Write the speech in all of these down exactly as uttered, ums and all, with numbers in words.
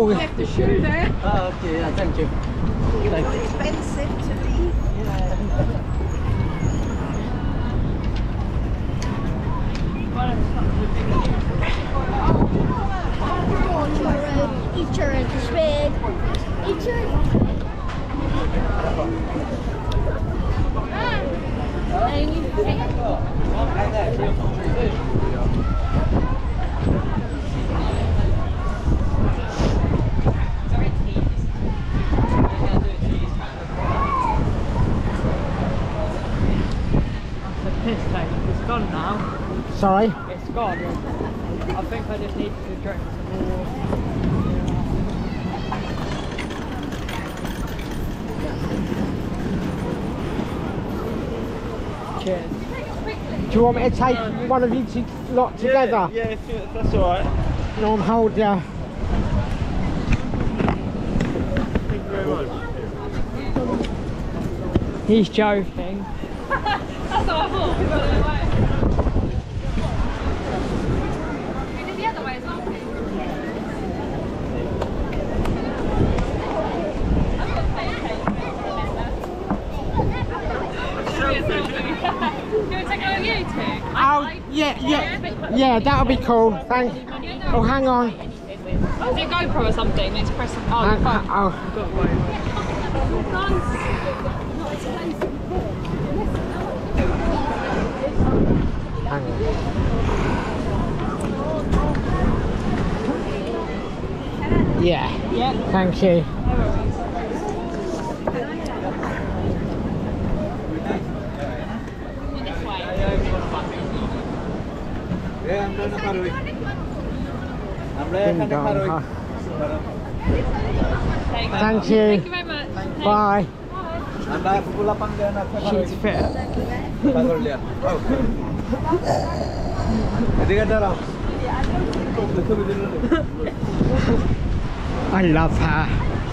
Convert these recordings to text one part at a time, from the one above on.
Oh, You left the shoe there. Oh, okay, yeah, thank you. It Thank was you. expensive to leave. Insurance is big. Insurance. Piss tank, it's gone now. sorry. It's gone. I think I just need to drink some more. Cheers. Do you want me to take one of you to lot together? Yeah, yeah, if, if that's alright. No, I'm hold ya. Thank you very much. He's joking. That's what I thought. We did the other way as well. Do you take it on you two? Oh, yeah, yeah, yeah, that'll be cool. Thank you. Oh, hang on. Is it GoPro or something? Let's press. Oh, Hang, your phone. oh. Hang on. Yeah. Yeah. Thank you. Ding dong, huh? Thank you. Thank you very much. Bye. She's fit. I love her.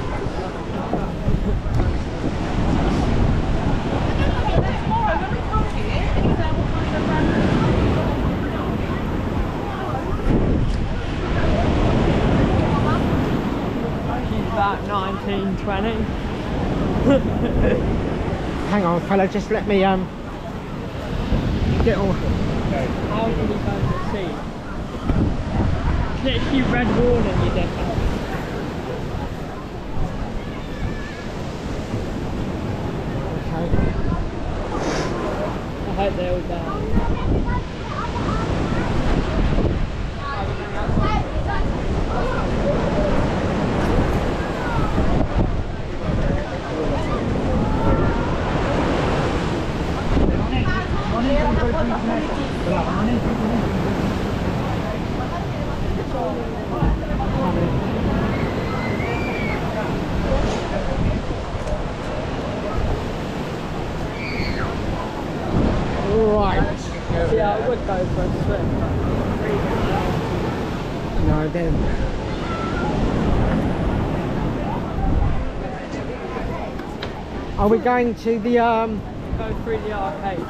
She's about nineteen, twenty. Hang on, fella, just let me um get all. How do we go to see? Literally red warning, you definitely. Okay. I hope they're all down. Right. Yeah, I would go for a swim. No, then. Are we going to the um? Go through the arcade.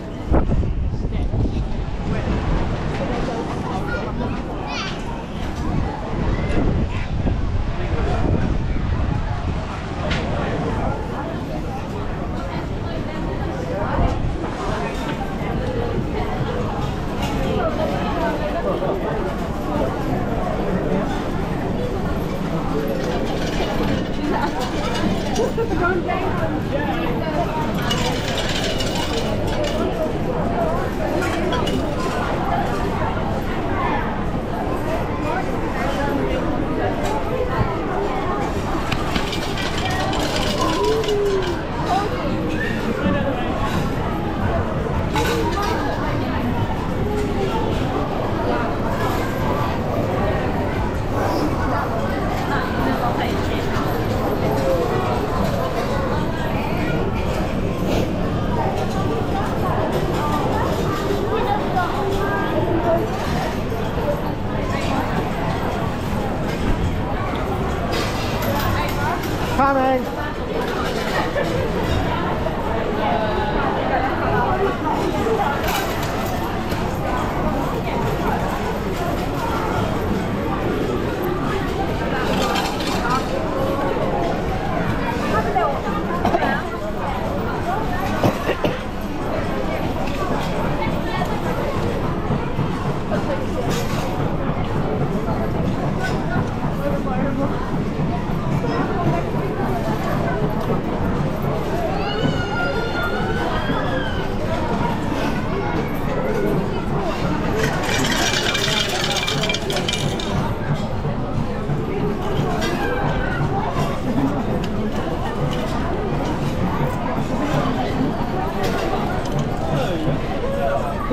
Coming.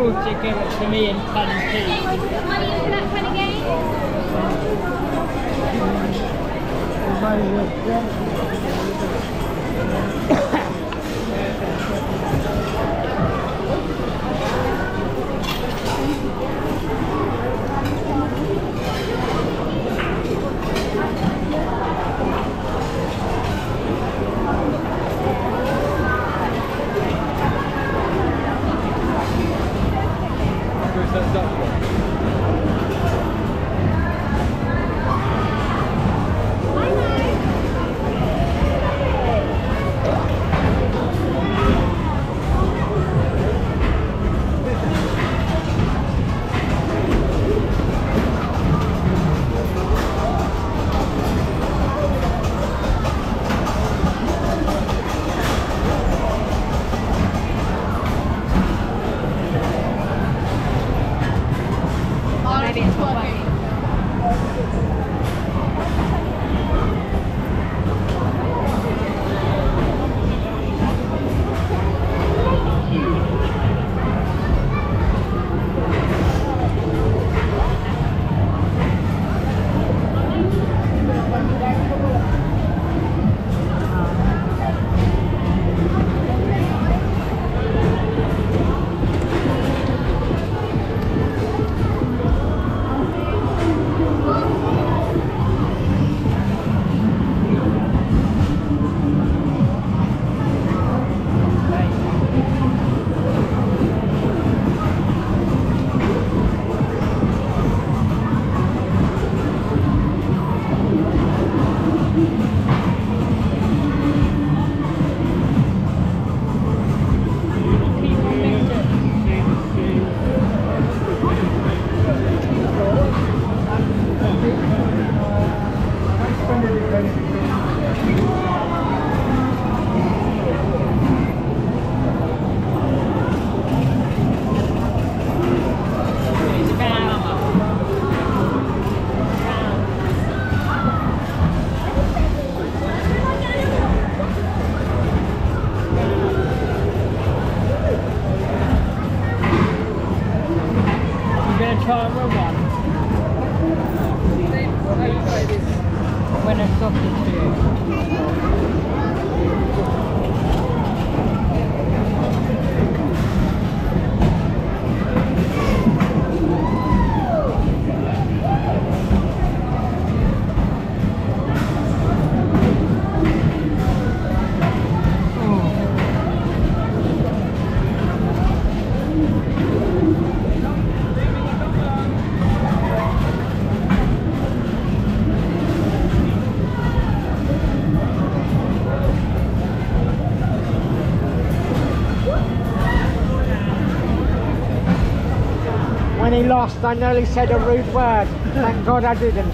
rules to give it to me in ten p. Money into that kind of game? When I stopped it When he lost, I nearly said a rude word. Thank God I didn't.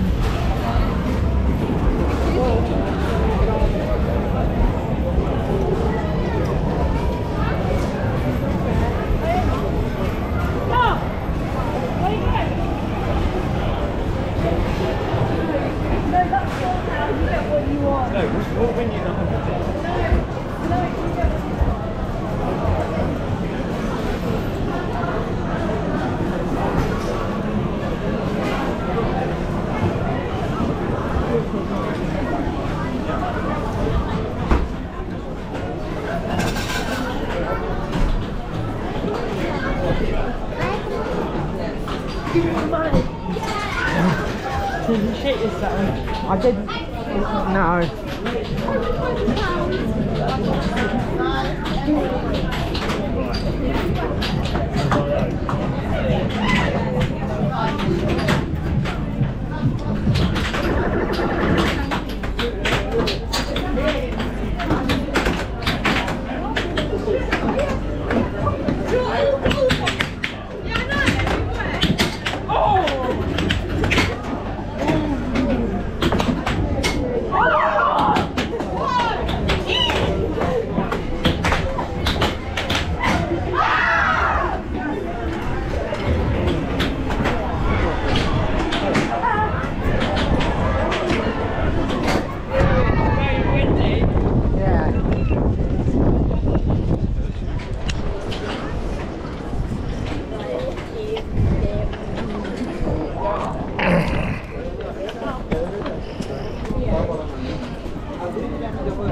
Did you shit yourself? I didn't. No.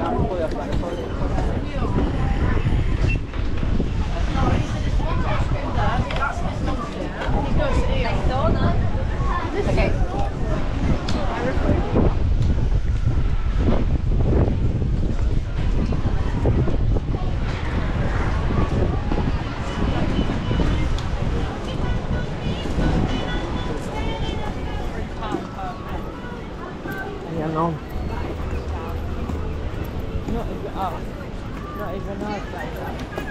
Yeah, no. Not even, oh, not even nice like that.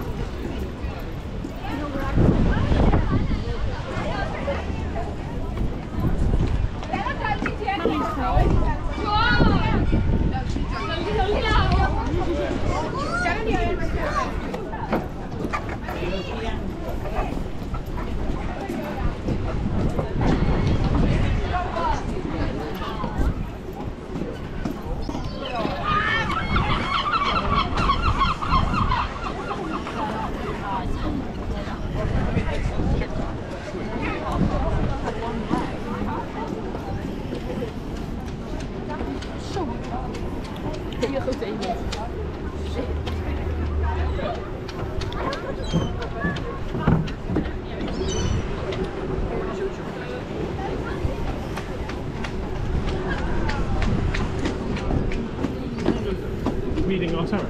Reading our tarot.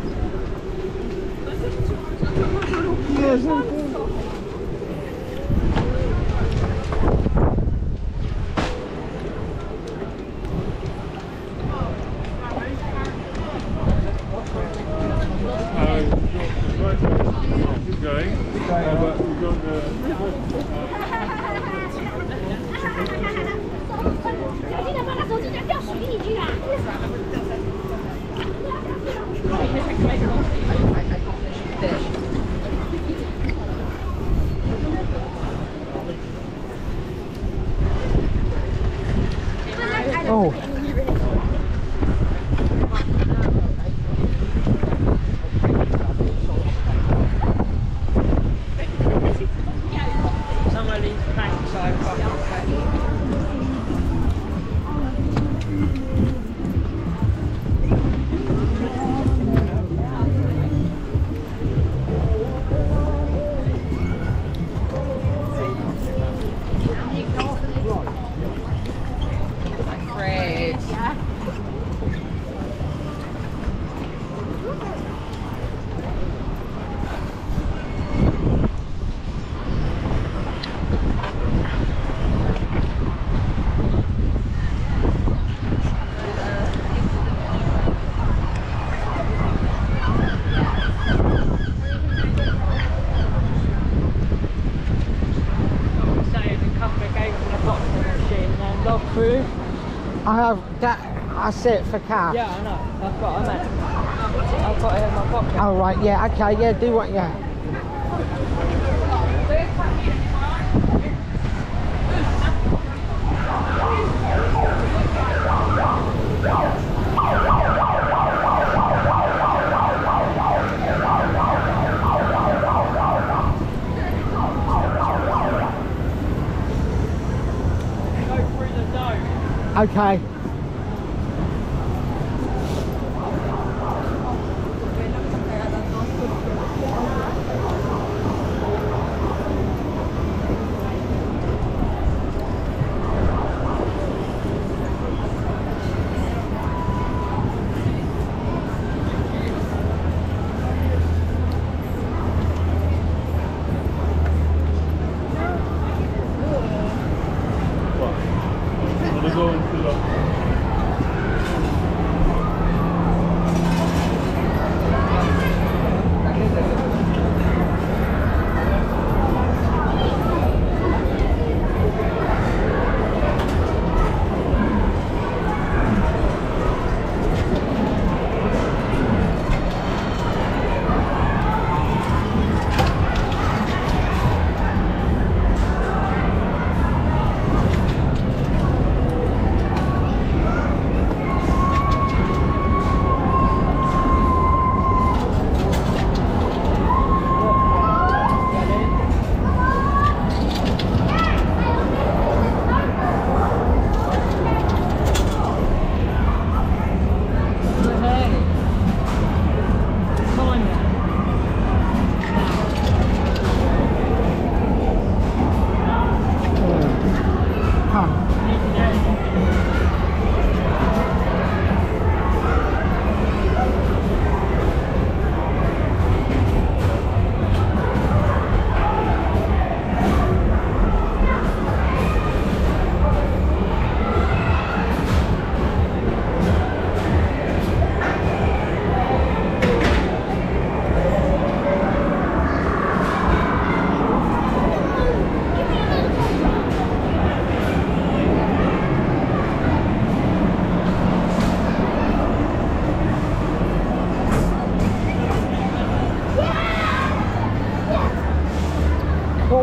Keep going. Uh, but we've got the. 小心点，把他手机掉水里去啊！ Oh. Some of these planks I fucking I have that. That's it for car. Yeah, I know. That's what I meant. I've got it in my pocket. Oh right, yeah, okay, yeah, do what, yeah. Go through the dome. Okay. What? Want to go and fill up?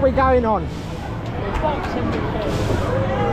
are we going on? Boxing machine.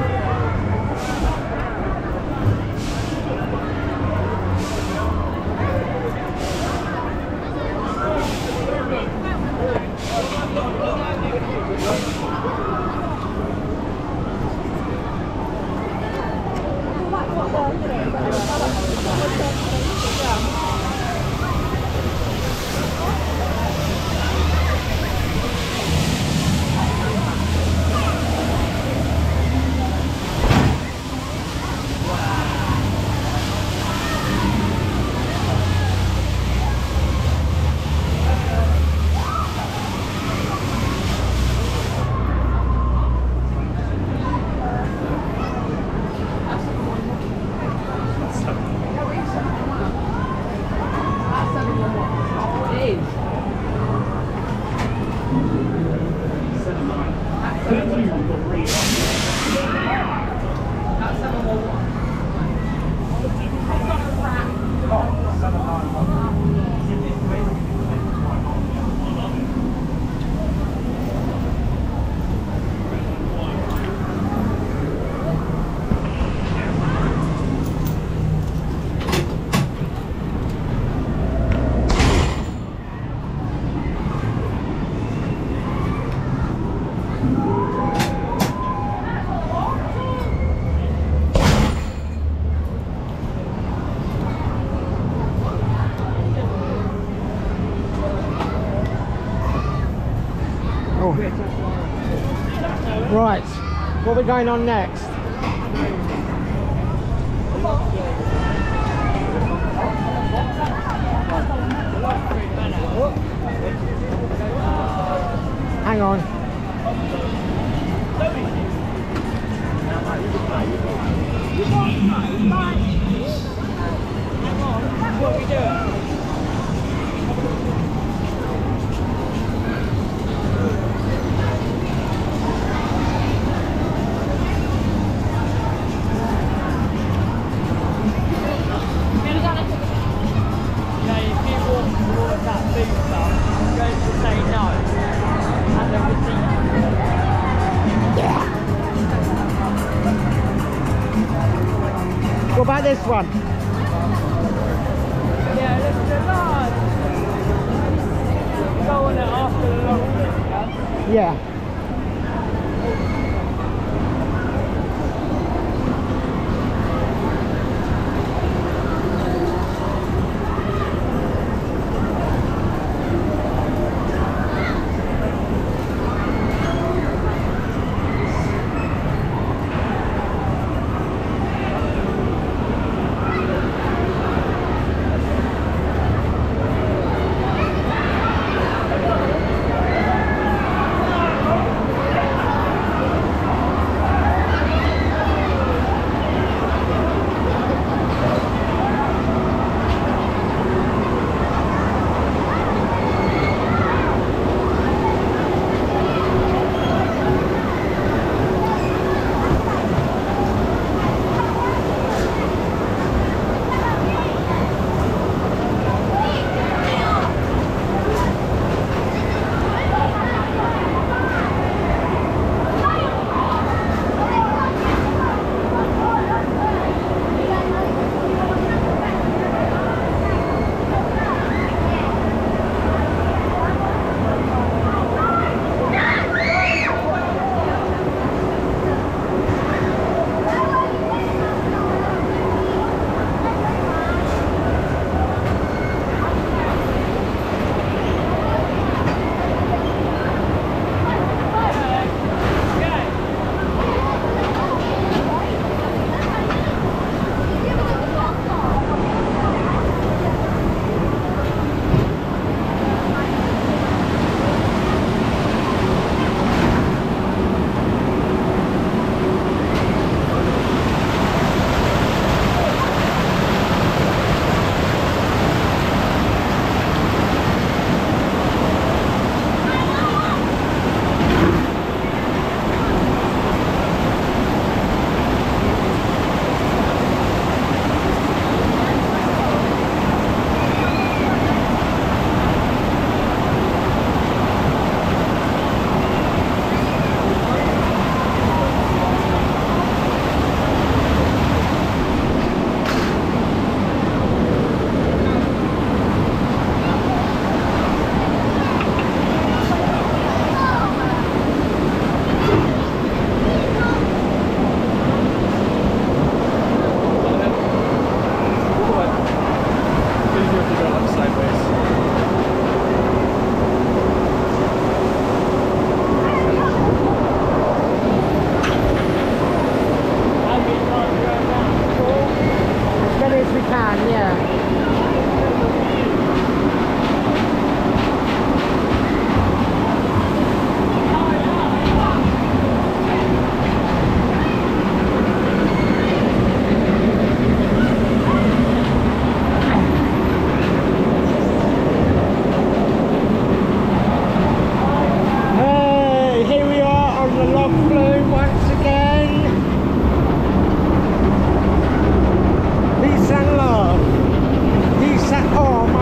Right, what are we going on next? Hang on. What are we doing? What about this one? Yeah, look at the line. Go on it after the long trip, yeah? Yeah.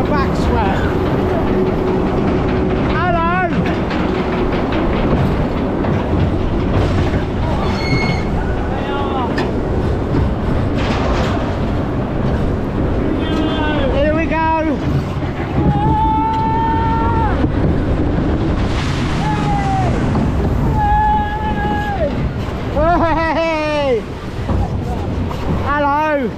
back sweat. Hello! Here we go! Hey! Hello!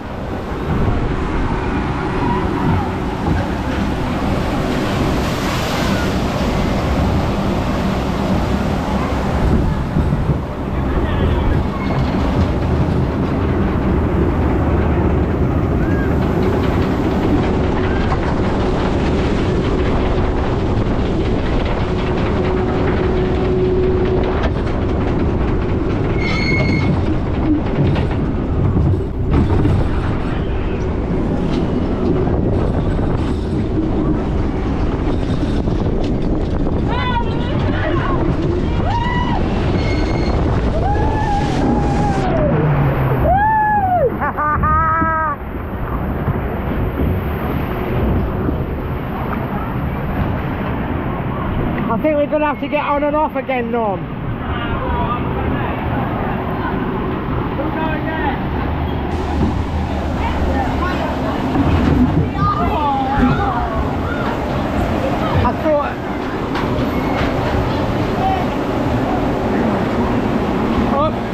I think we're going to have to get on and off again, Norm. I thought... Oh.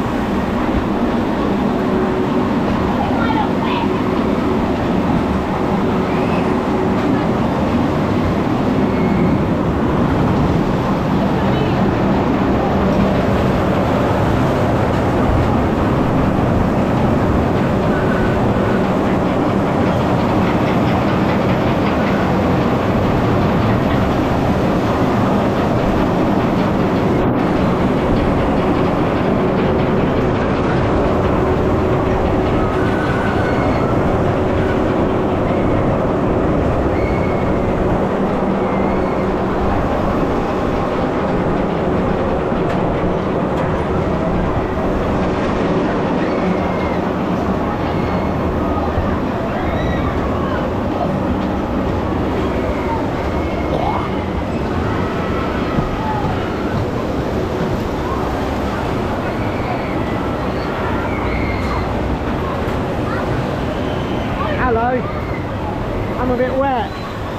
Hello, I'm a bit wet.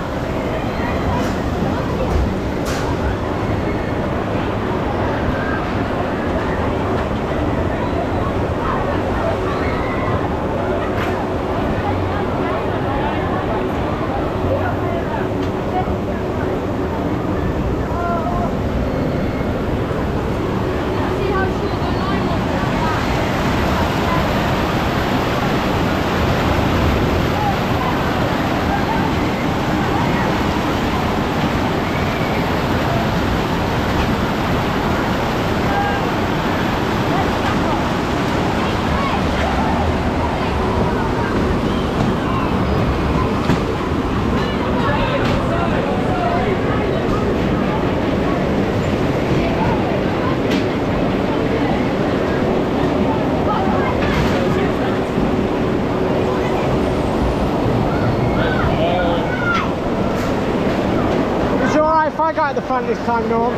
I got at the front this time, Norm.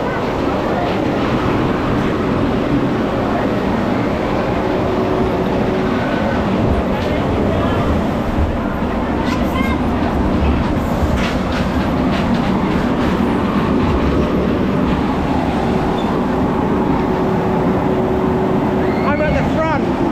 I'm at the front.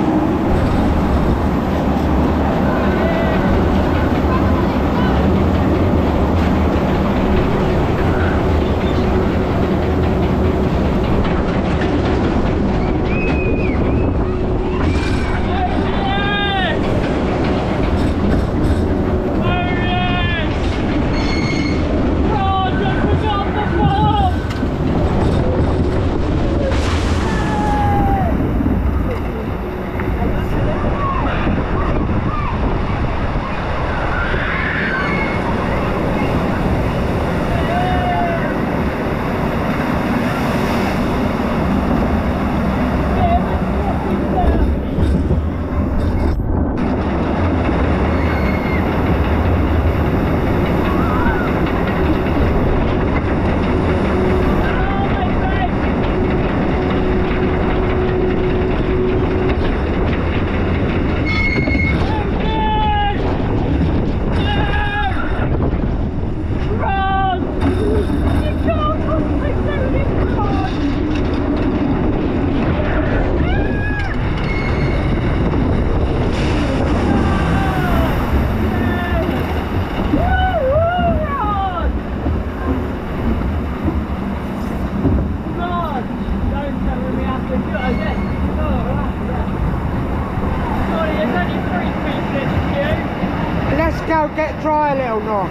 go get dry a little, no?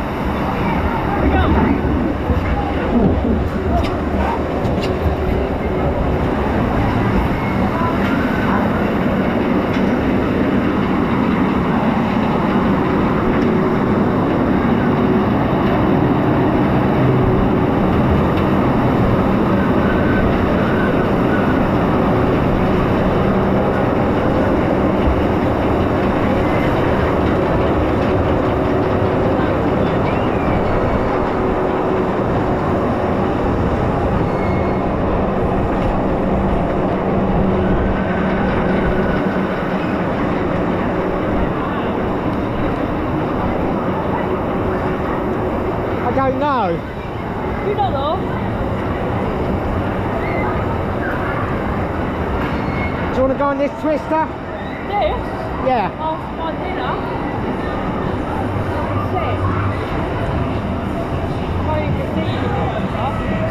I don't know. You don't know. Do you want to go on this twister? This? Yeah. After my dinner? Sick. How you can see you stuff.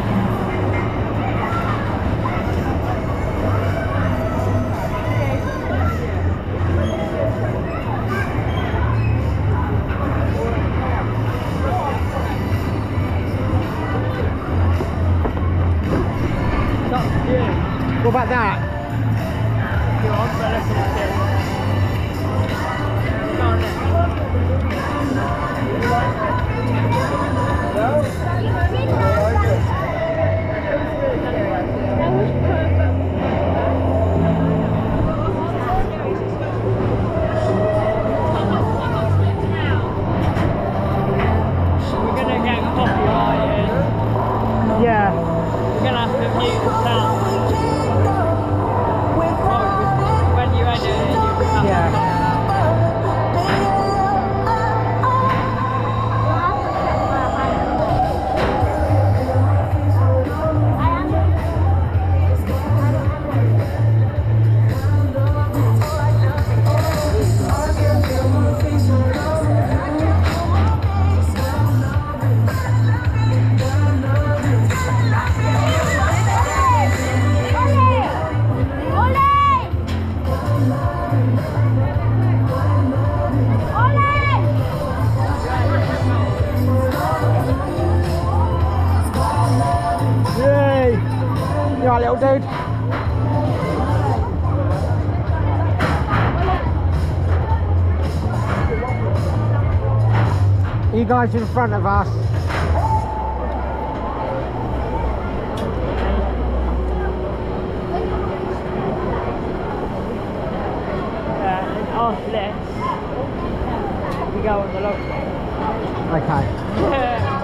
What about that? You want to listen to this? Go on We're gonna get copyrighted. Yeah. We're gonna have to mute the sound. When you edit it, you have Yeah. to Yay! You alright, little dude? You guys in front of us. Yeah, and after this, we go on the log. Okay. Yeah.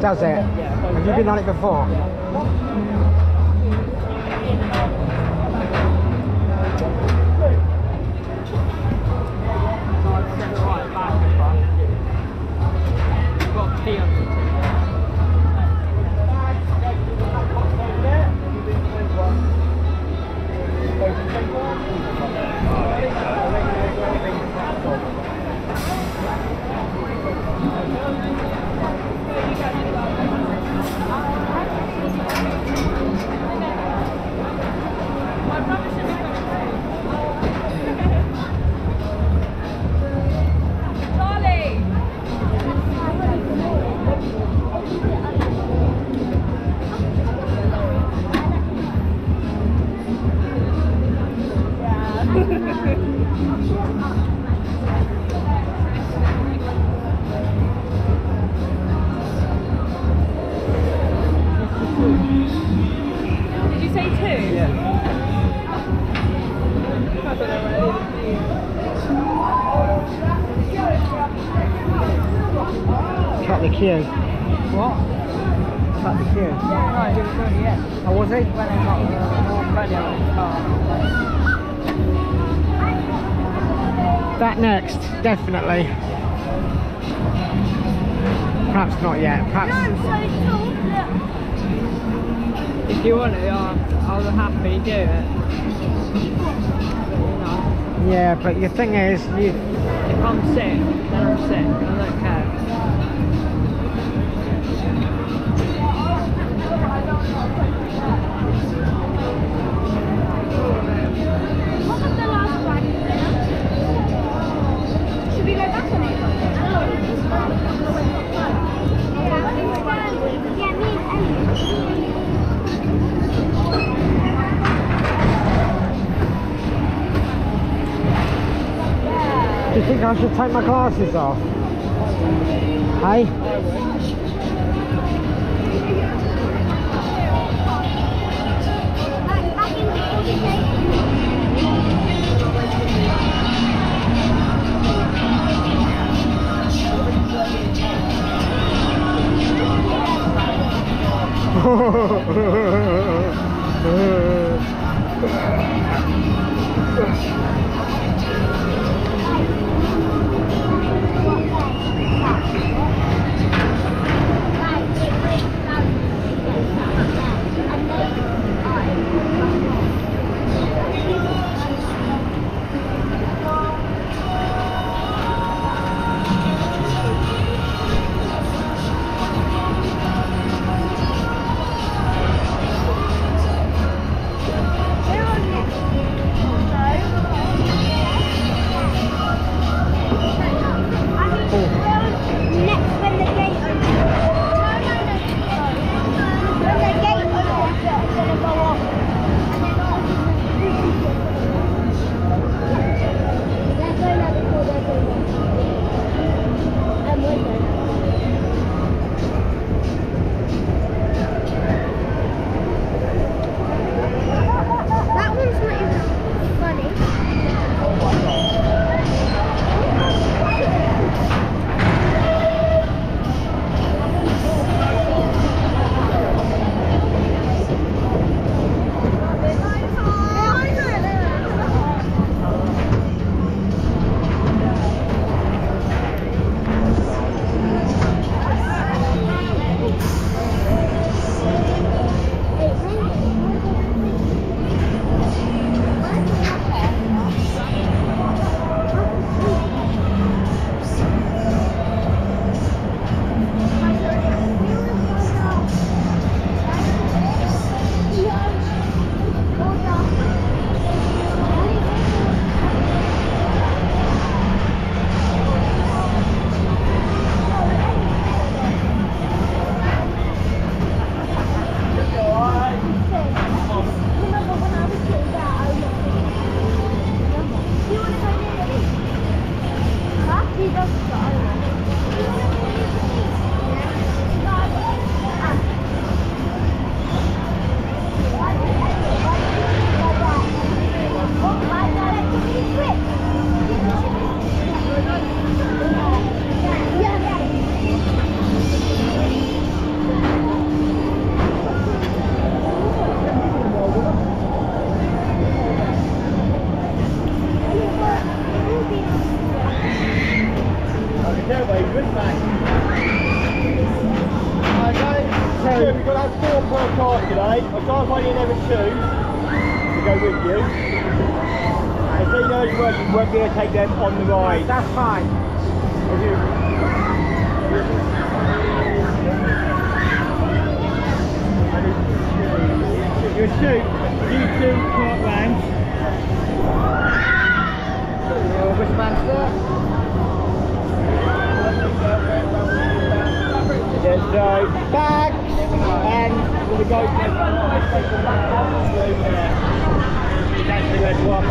Does it? Have you been on it before? Did you say two? Yeah. Cut the queue. What? Cut the queue? No, I didn't do it yet. I was it when I got uh, more ready on the car. That next, definitely. Perhaps not yet. Perhaps. If you want it, I'll, I'll happily do it. No. Yeah, but the thing is, you. If I'm sick, then I'm sick. I don't care. What was the last one? Should we go back on it? Yeah, me and Ellie. Do you think I should take my glasses off? Hey? Next when the four per car today. I'll try and find you another two to go with you. And so you know as well, you won't be able to take them on the ride. That's fine. If you, Your two, you two cart rounds. Your wristbands there. Yeah, so bags and we'll go to that's the red one.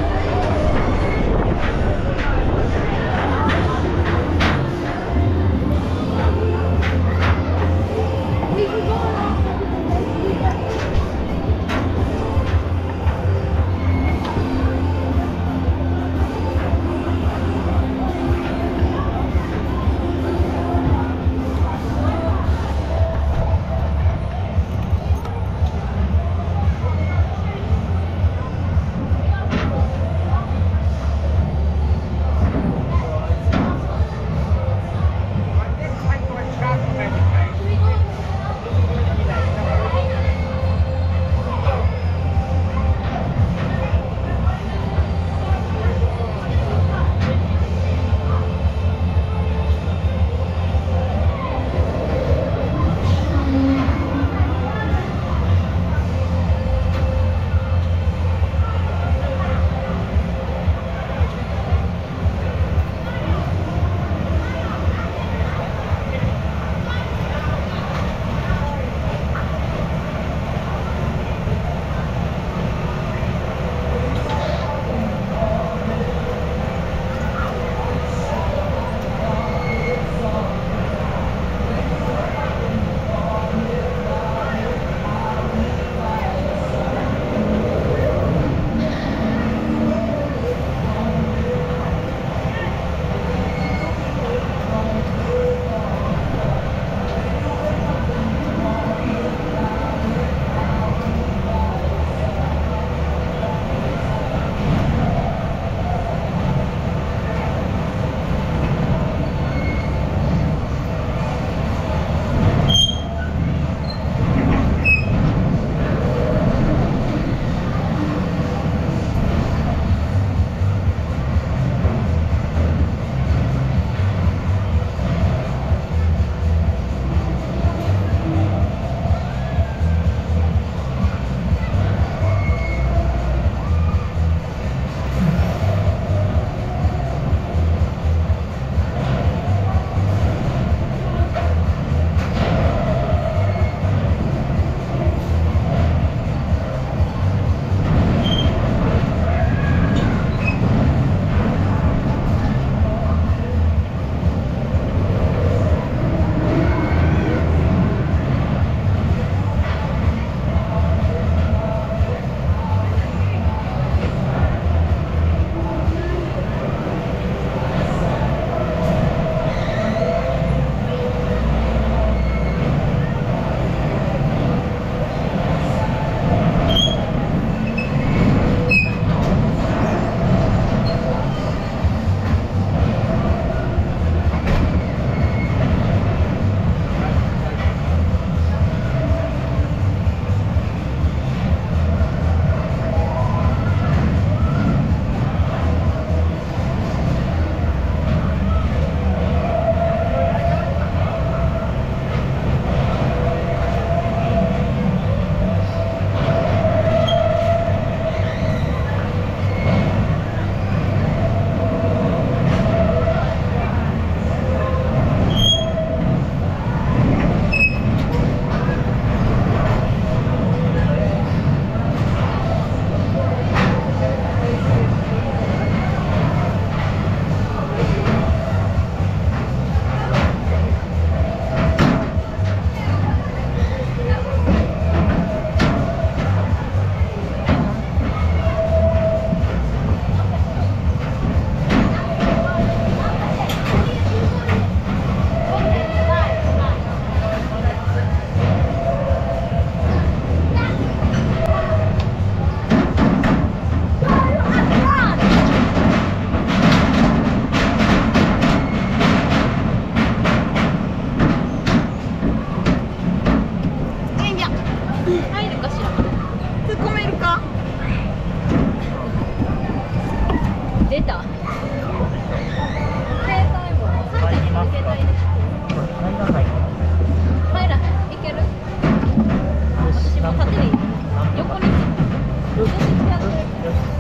入るかしら。 突っ込めるか。 出た。携帯も。さんちゃんにも携帯入れて。入らへん。いける。私も縦に。横に。よし、やってる。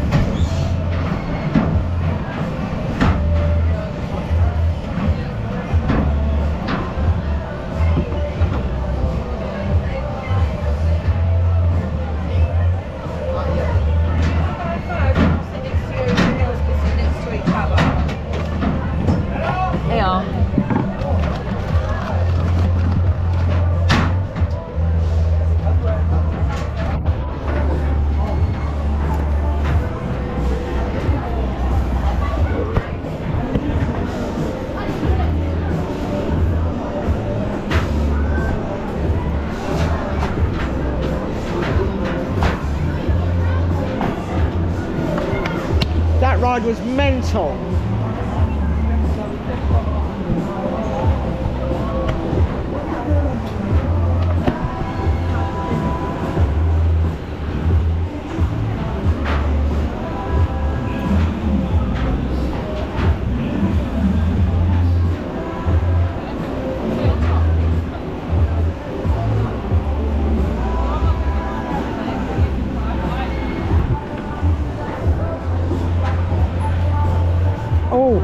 That ride was mental. Oh.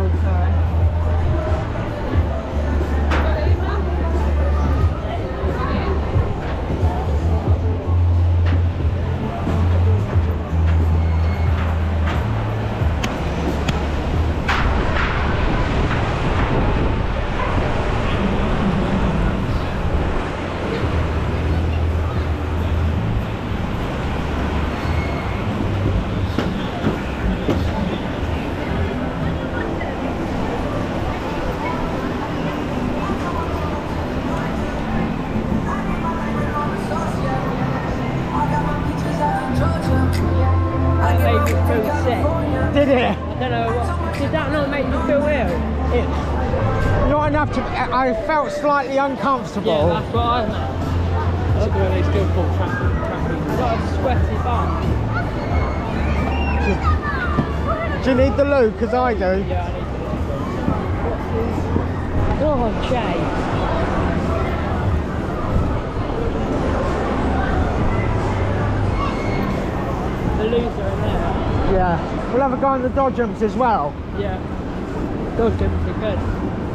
Did it? I don't know what. Did that not make you feel ill? It, not enough to. I felt slightly uncomfortable. Yeah, that's what I meant. Look where they still call traffic. I've got a sweaty bum. Do you need the loo? Because I do. Yeah, I need to. Oh, Jay. The loser in there. Yeah. We'll have a go on the dodgems as well. Yeah. Dodgems are good.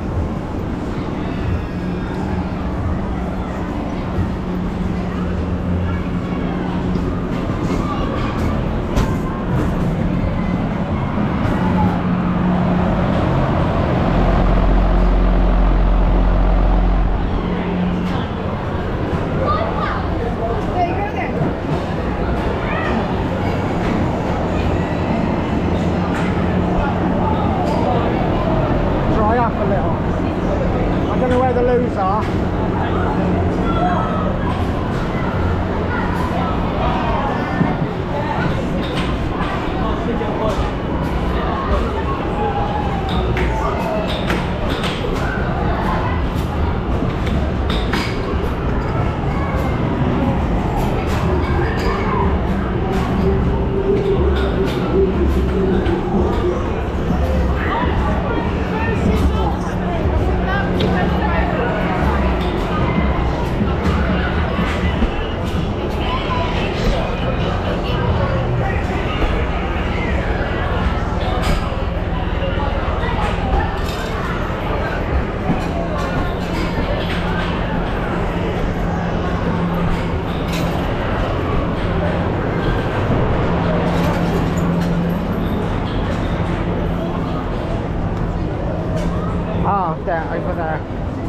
Oh, there, over there.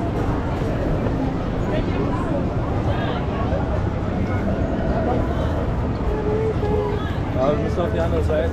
Ja, wir müssen auf die andere Seite.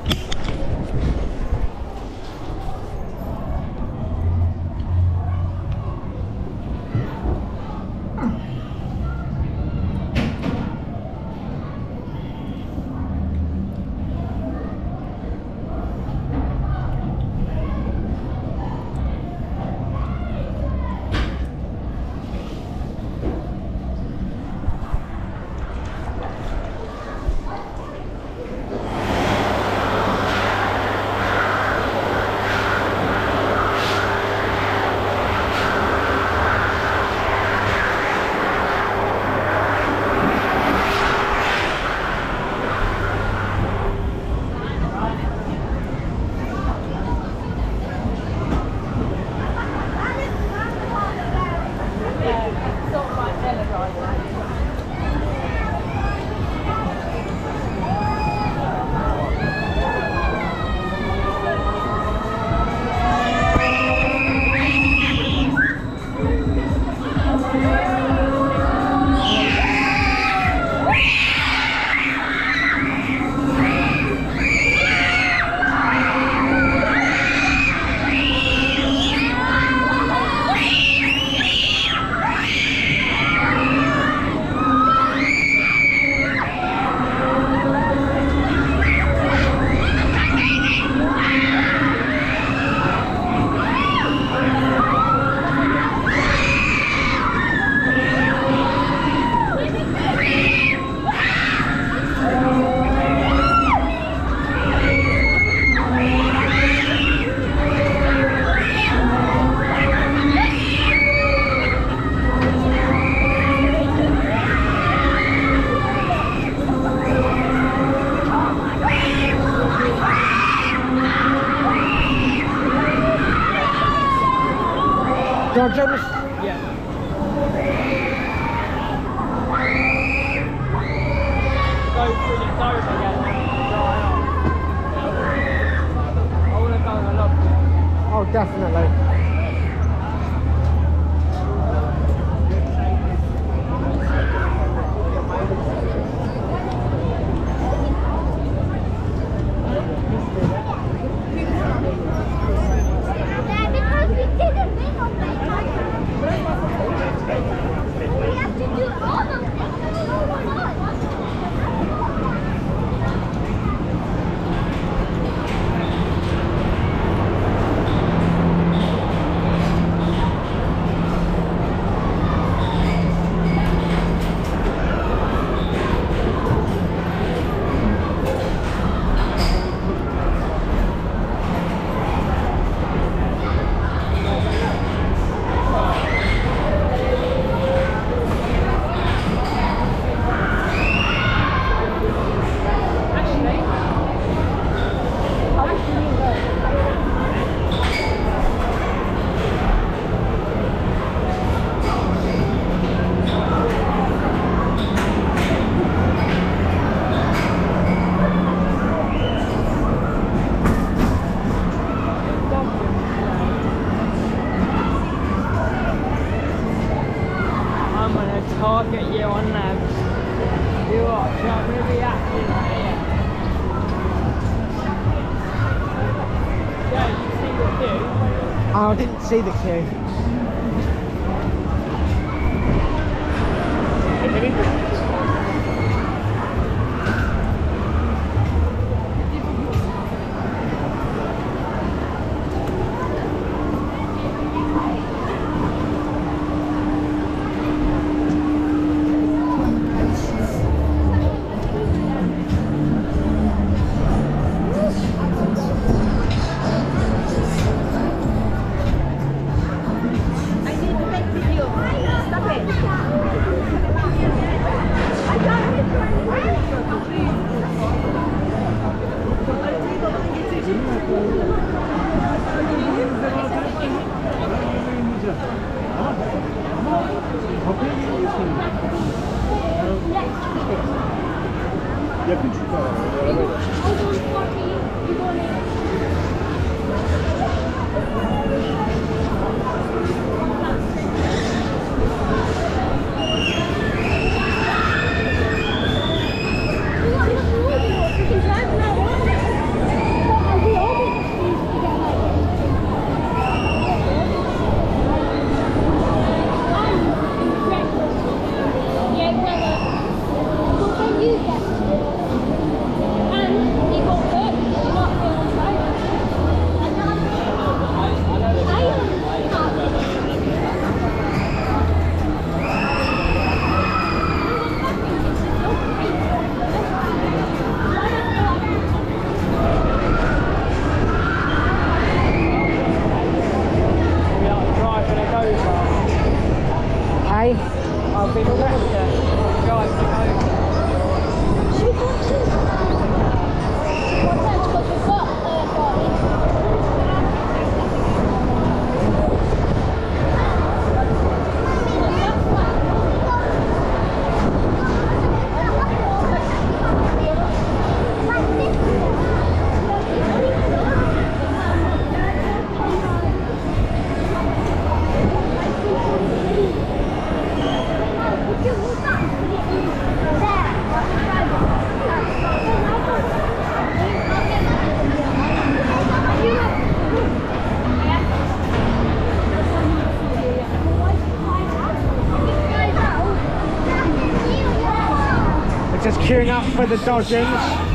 Dodgems? Yeah. Go through the doors again. I want to go and look. Oh, definitely. Target you on them. You are, I'm going to be active here. Yeah, you see the queue? Oh, I didn't see the queue. queuing up for the dodgems.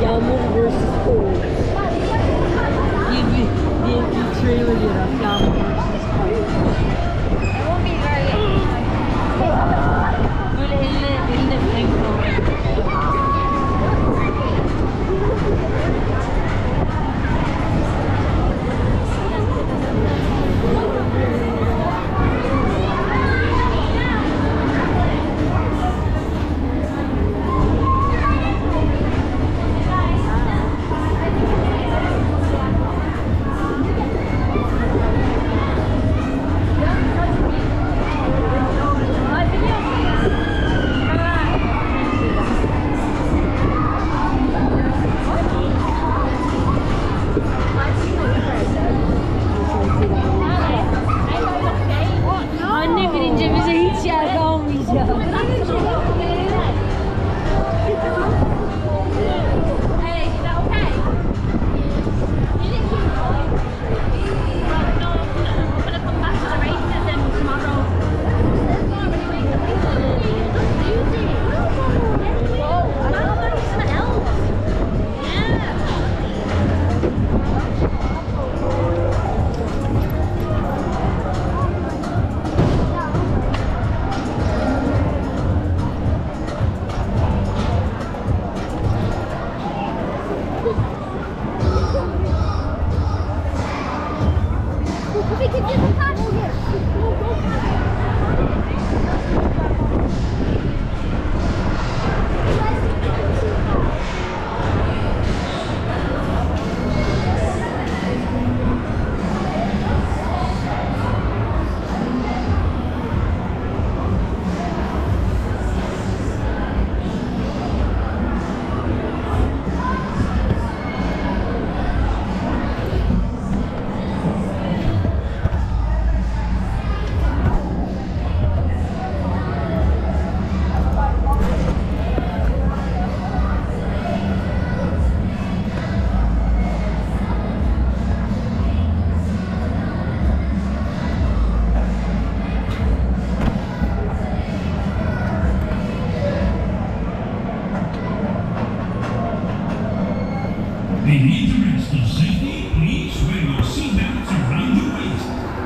Yağmur versus cold. Diye bir, diye bir trailer yarat. Yağmur versus cold. Böyle eline, eline flank olacak. Anne binince bize hiç yer kalmayacak. Hey, is that okay? No, I'm gonna come back to the races then tomorrow. I'll buy you something else. Yeah. We could get the paddle here. In the interest of safety, please wear your seatbelts around your waist.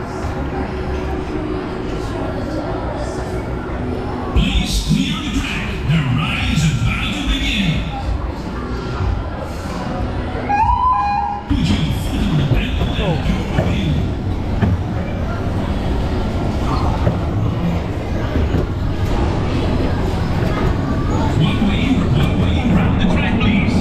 Please clear the track. The ride is about to begin. Put your foot on the pedal and you're away. One way, one way around the track, please.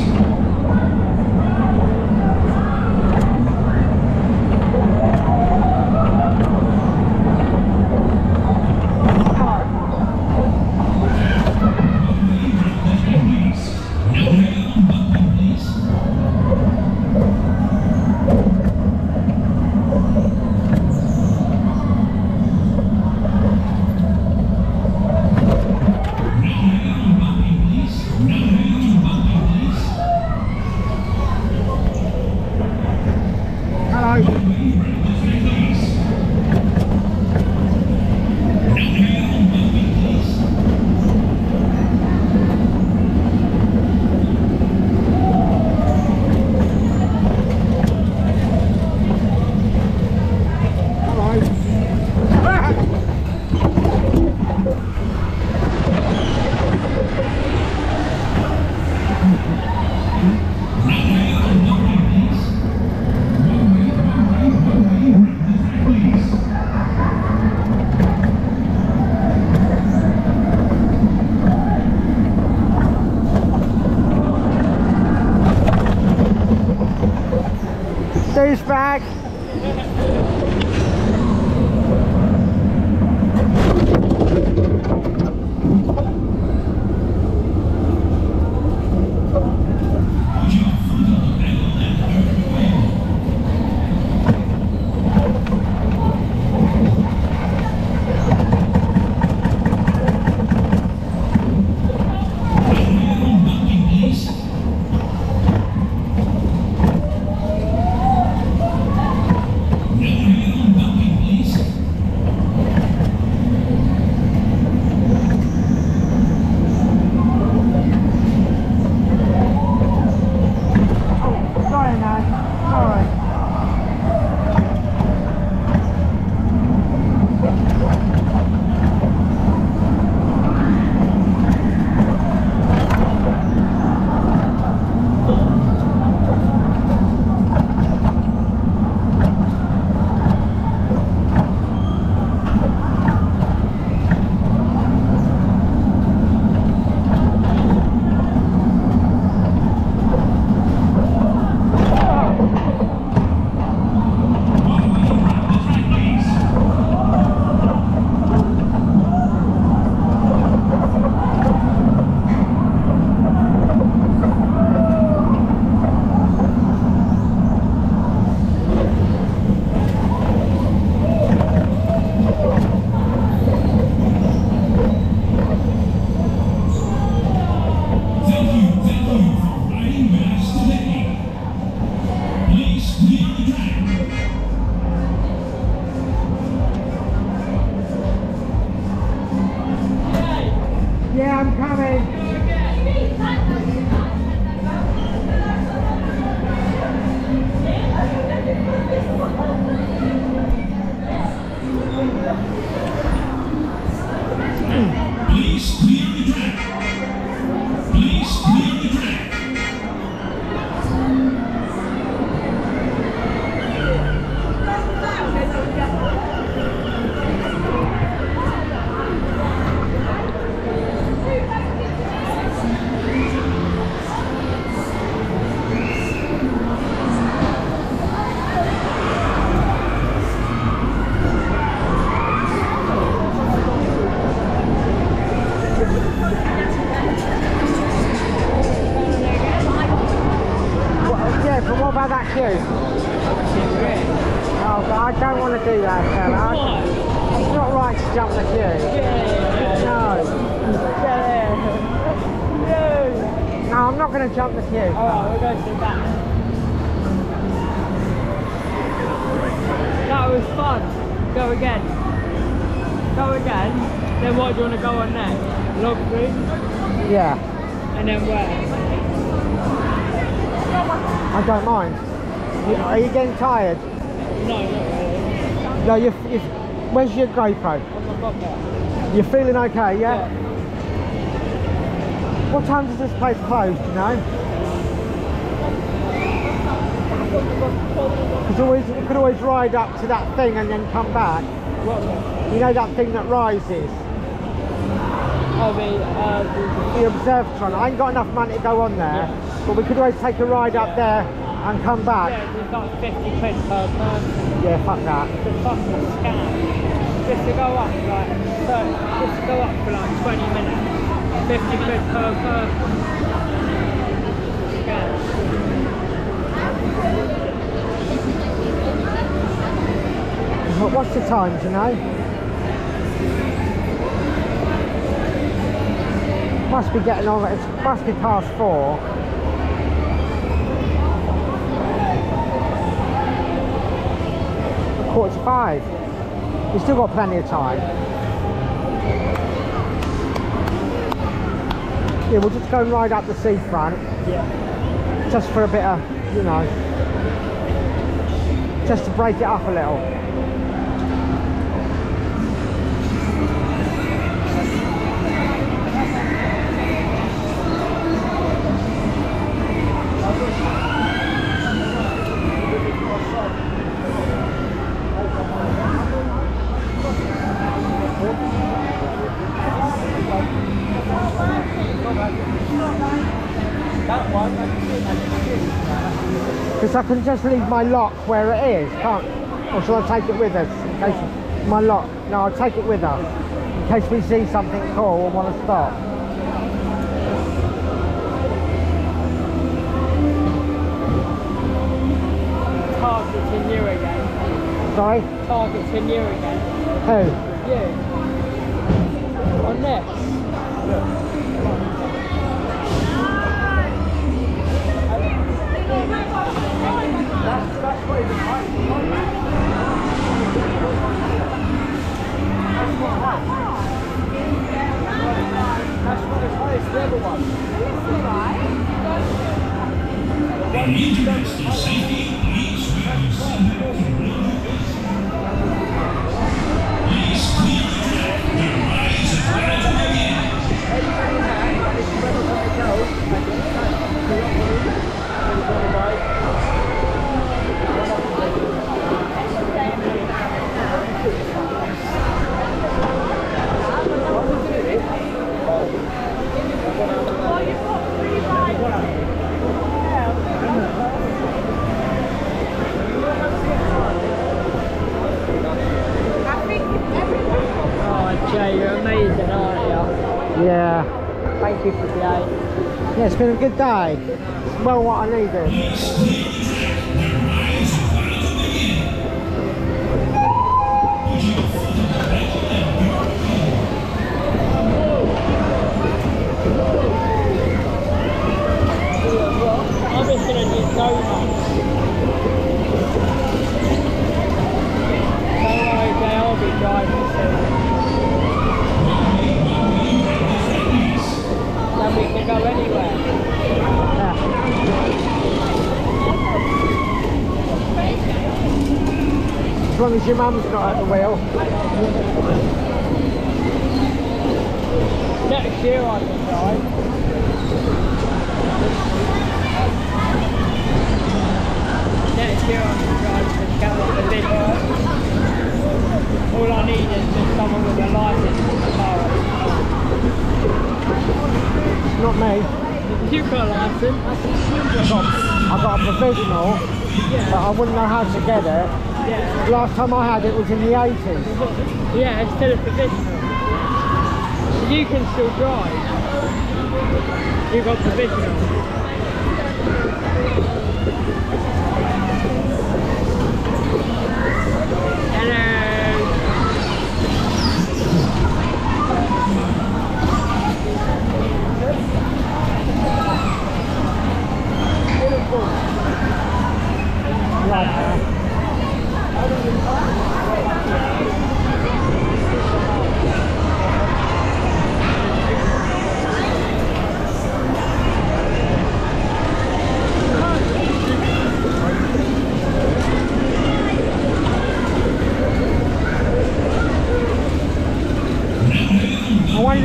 Douchebag! No about that queue? Oh, but I don't want to do that, fella. Why? It's not right to jump the queue. Yeah. No. Yeah. No. No, I'm not going to jump the queue. Alright, we'll go to the back. That was fun. Go again. Go again. Then what do you want to go on next? Log room? Yeah. And then where? I don't mind. You- Are you getting tired? No, not really. No, you. you where's your GoPro? Oh my god, there. You're feeling okay, yeah? What time does this place close, do you know? Because always, you could always ride up to that thing and then come back. What? You know that thing that rises? Oh, the, uh, the, The observatron. I ain't got enough money to go on there, Yeah. but we could always take a ride up there and come back. yeah, it's like fifty quid per person. Yeah, fuck that. It's a fucking scam. Just to go up, like, so, just to go up for like twenty minutes. fifty quid per person. Scam. But what's the time, do you know? Must be getting on, it must be past four. Quarter to five. We've still got plenty of time. Yeah, we'll just go and ride up the seafront. Yeah. Just for a bit of, you know, just to break it up a little. Because I can just leave my lock where it is, can't? Or shall I take it with us? In case my lock. No, I'll take it with us. In case we see something cool and want to stop. Targeting you again. Sorry? Targeting you again. Who? You. On this. In the interest of safety, please wear your seatbelt around your waist. Please clear the track. The rise is about to begin. Oh, Jay, you're amazing, aren't you? Yeah. Thank you for the aid. Yeah, it's been a good day. Well, what I needed. Please clear the track. The rise is about to begin. Put your foot on the pedal and be I'm just gonna do donuts. Don't worry, Jay, I'll be driving soon. Then we can go anywhere. Yeah. As long as your mum's not at the wheel. Next year I can drive. Next year I can drive to get on the video. All I need is just someone with a license in the car. Not me. You've got a license. I've got, I've got a provisional, but I wouldn't know how to get it. Yeah. Last time I had it was in the eighties. Yeah, it's still a provisional. You can still drive. You've got provisional.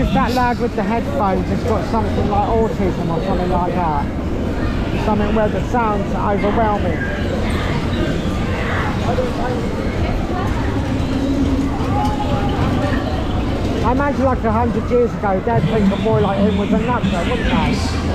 If that lad with the headphones has got something like autism or something like that, something where the sounds are overwhelming. I imagine like a hundred years ago, they'd think a boy like him was a nutter, wouldn't they?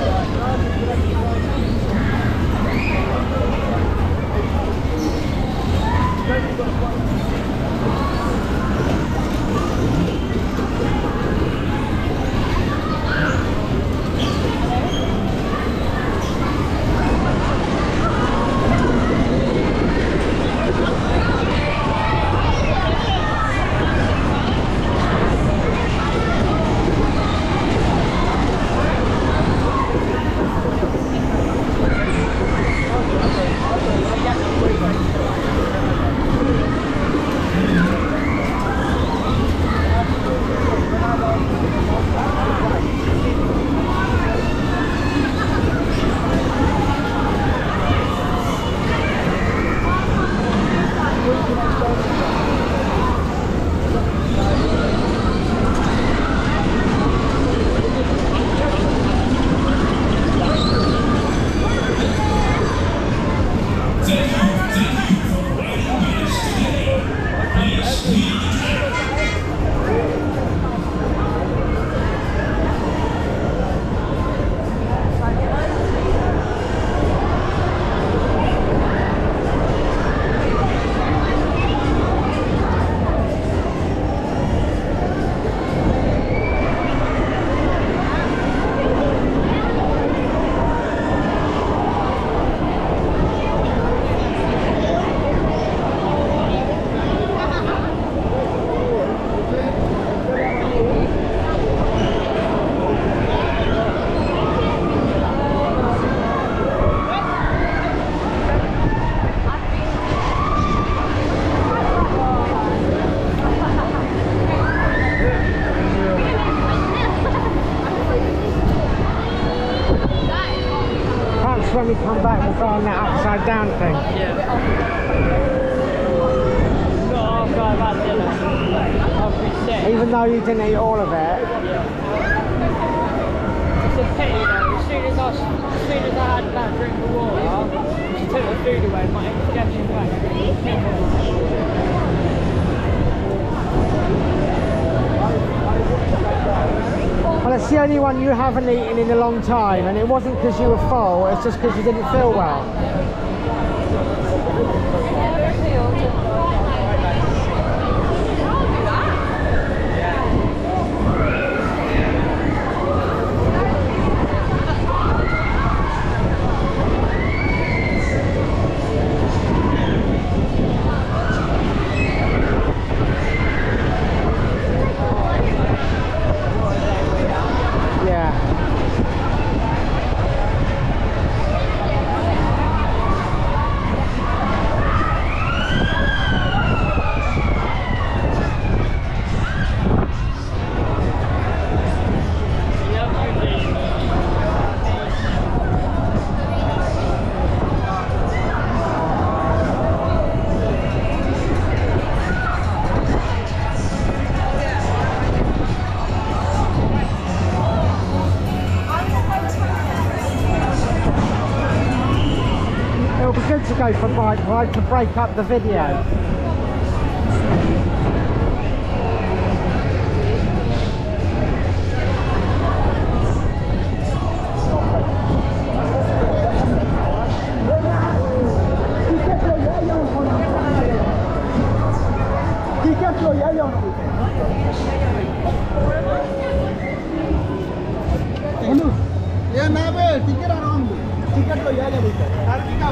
When we come back, we'll go on that upside down thing. Yeah. Not after I've had dinner. I'll be sick. Even though you didn't eat all of it. Yeah. It's a pity though. As soon as I, as soon as I had that drink of water, she took the food away. My indigestion back. Well, it's the only one you haven't eaten in a long time, and it wasn't because you were full, it's just because you didn't feel well. To go for bike ride to break up the video. Ya nabe, tiket orang tiket lo ya ya betul. Harus kita.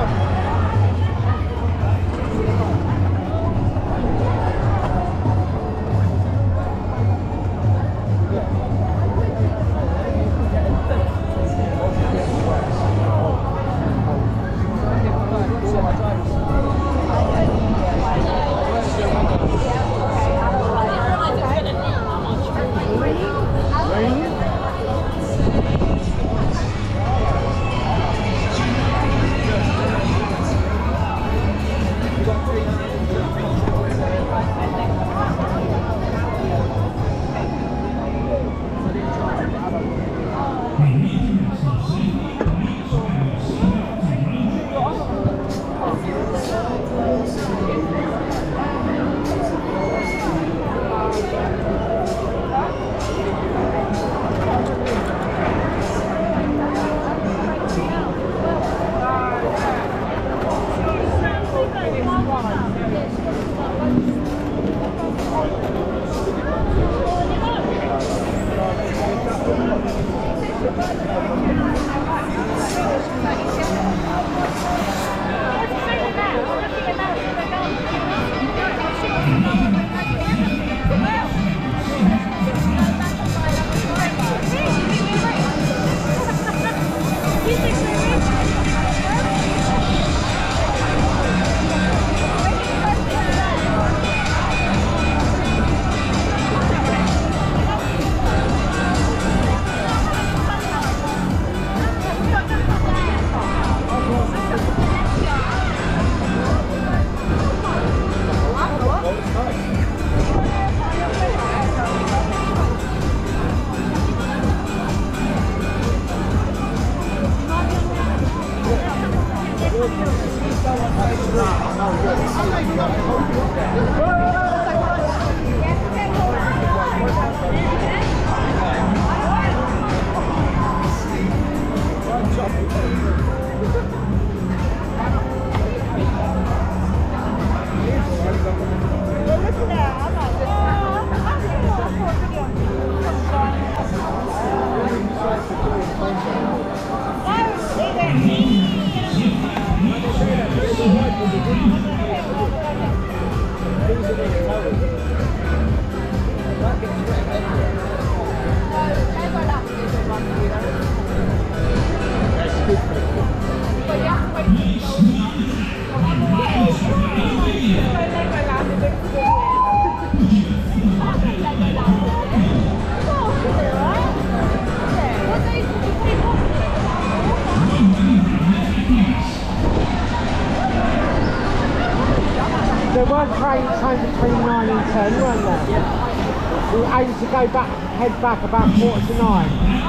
There were trains home between nine and ten, weren't there? We aimed to go back, head back about quarter to nine.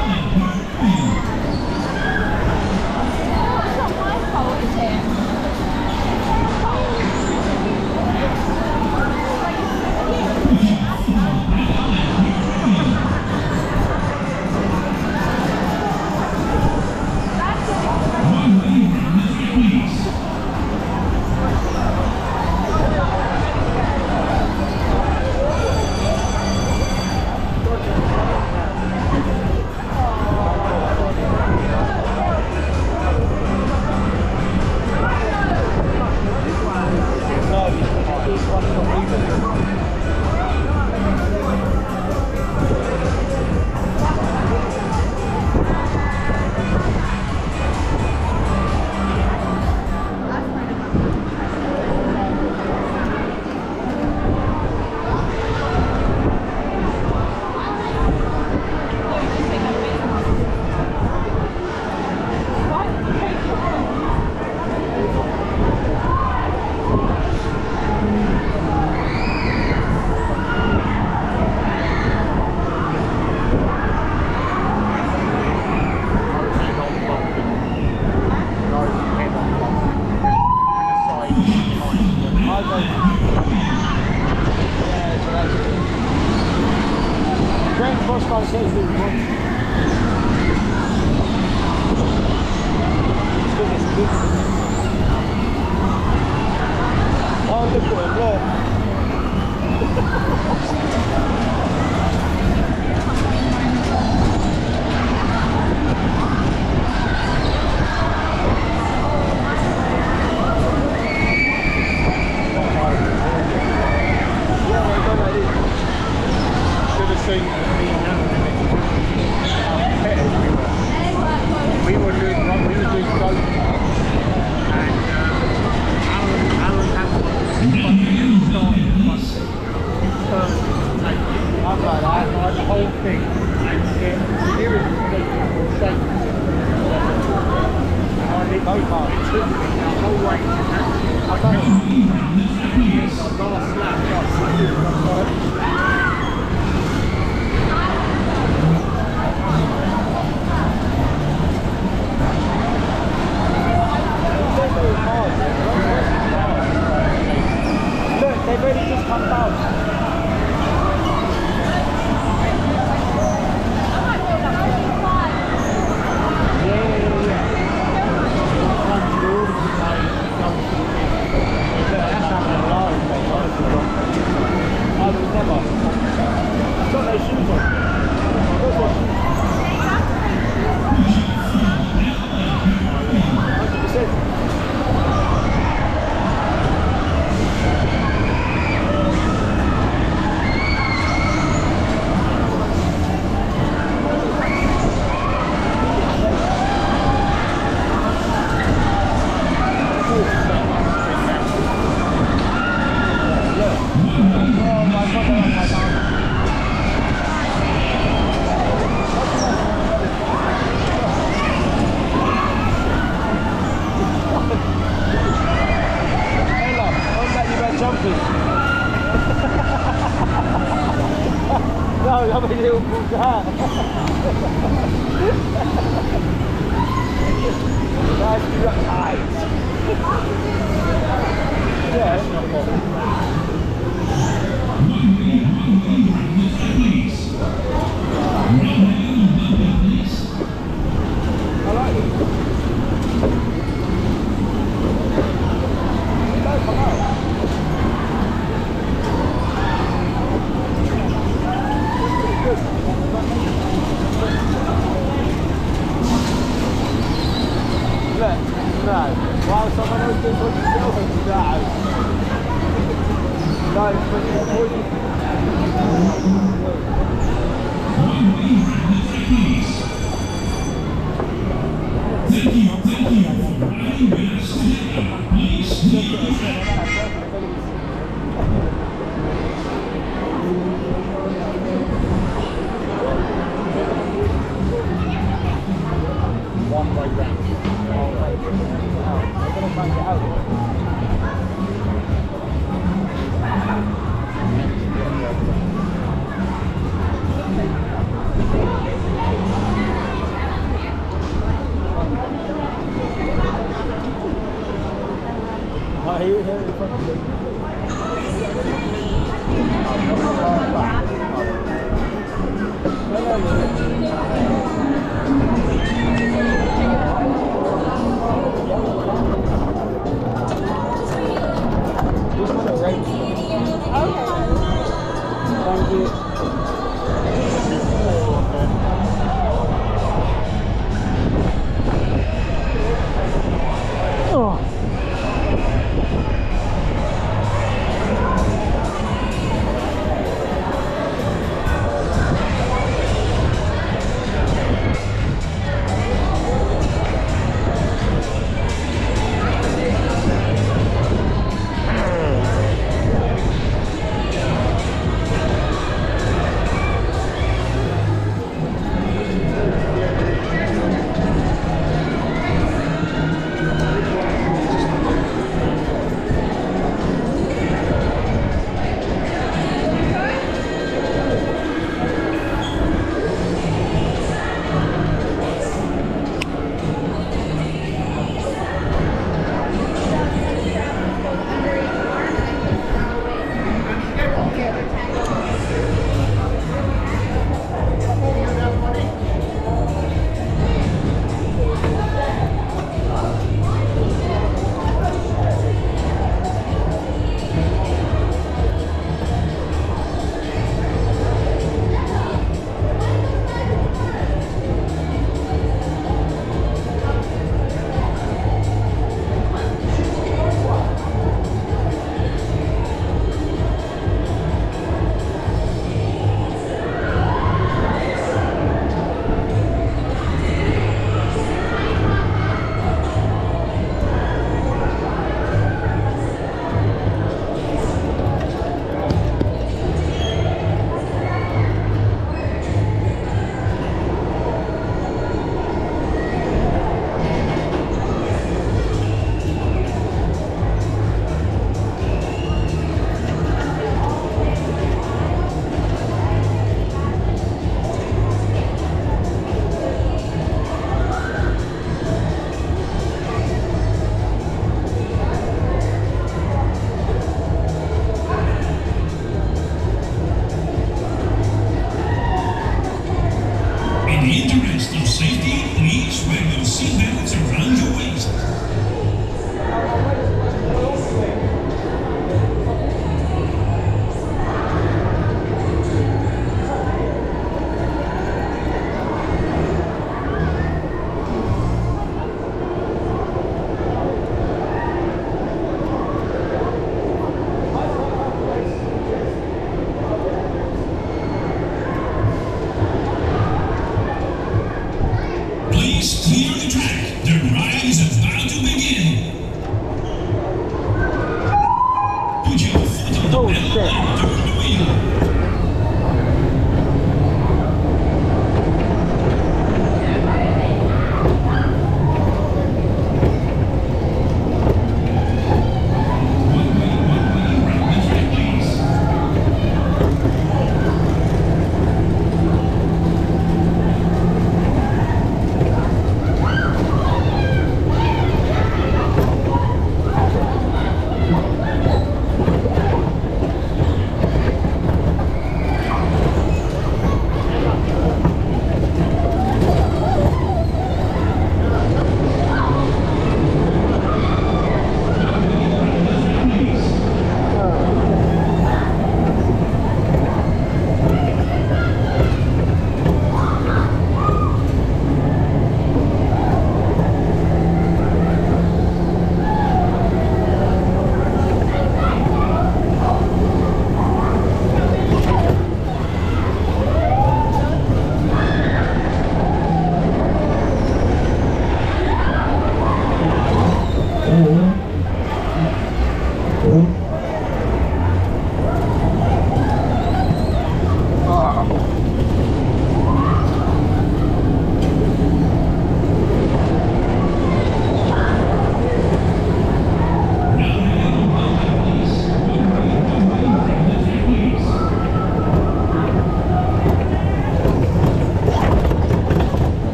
It's not my fault, is it? Nice, you got eyes. Yeah, no problem. I like it. Don't come out. Good. Look, no. While someone else does what you tell them to do. No, but Thank you, thank you for riding with us today. Please leave the one way round. Oh, right. I'm going to find it out. Oh, here, here in front of you. No, no, no. This one is right. Okay. Thank you. Oh.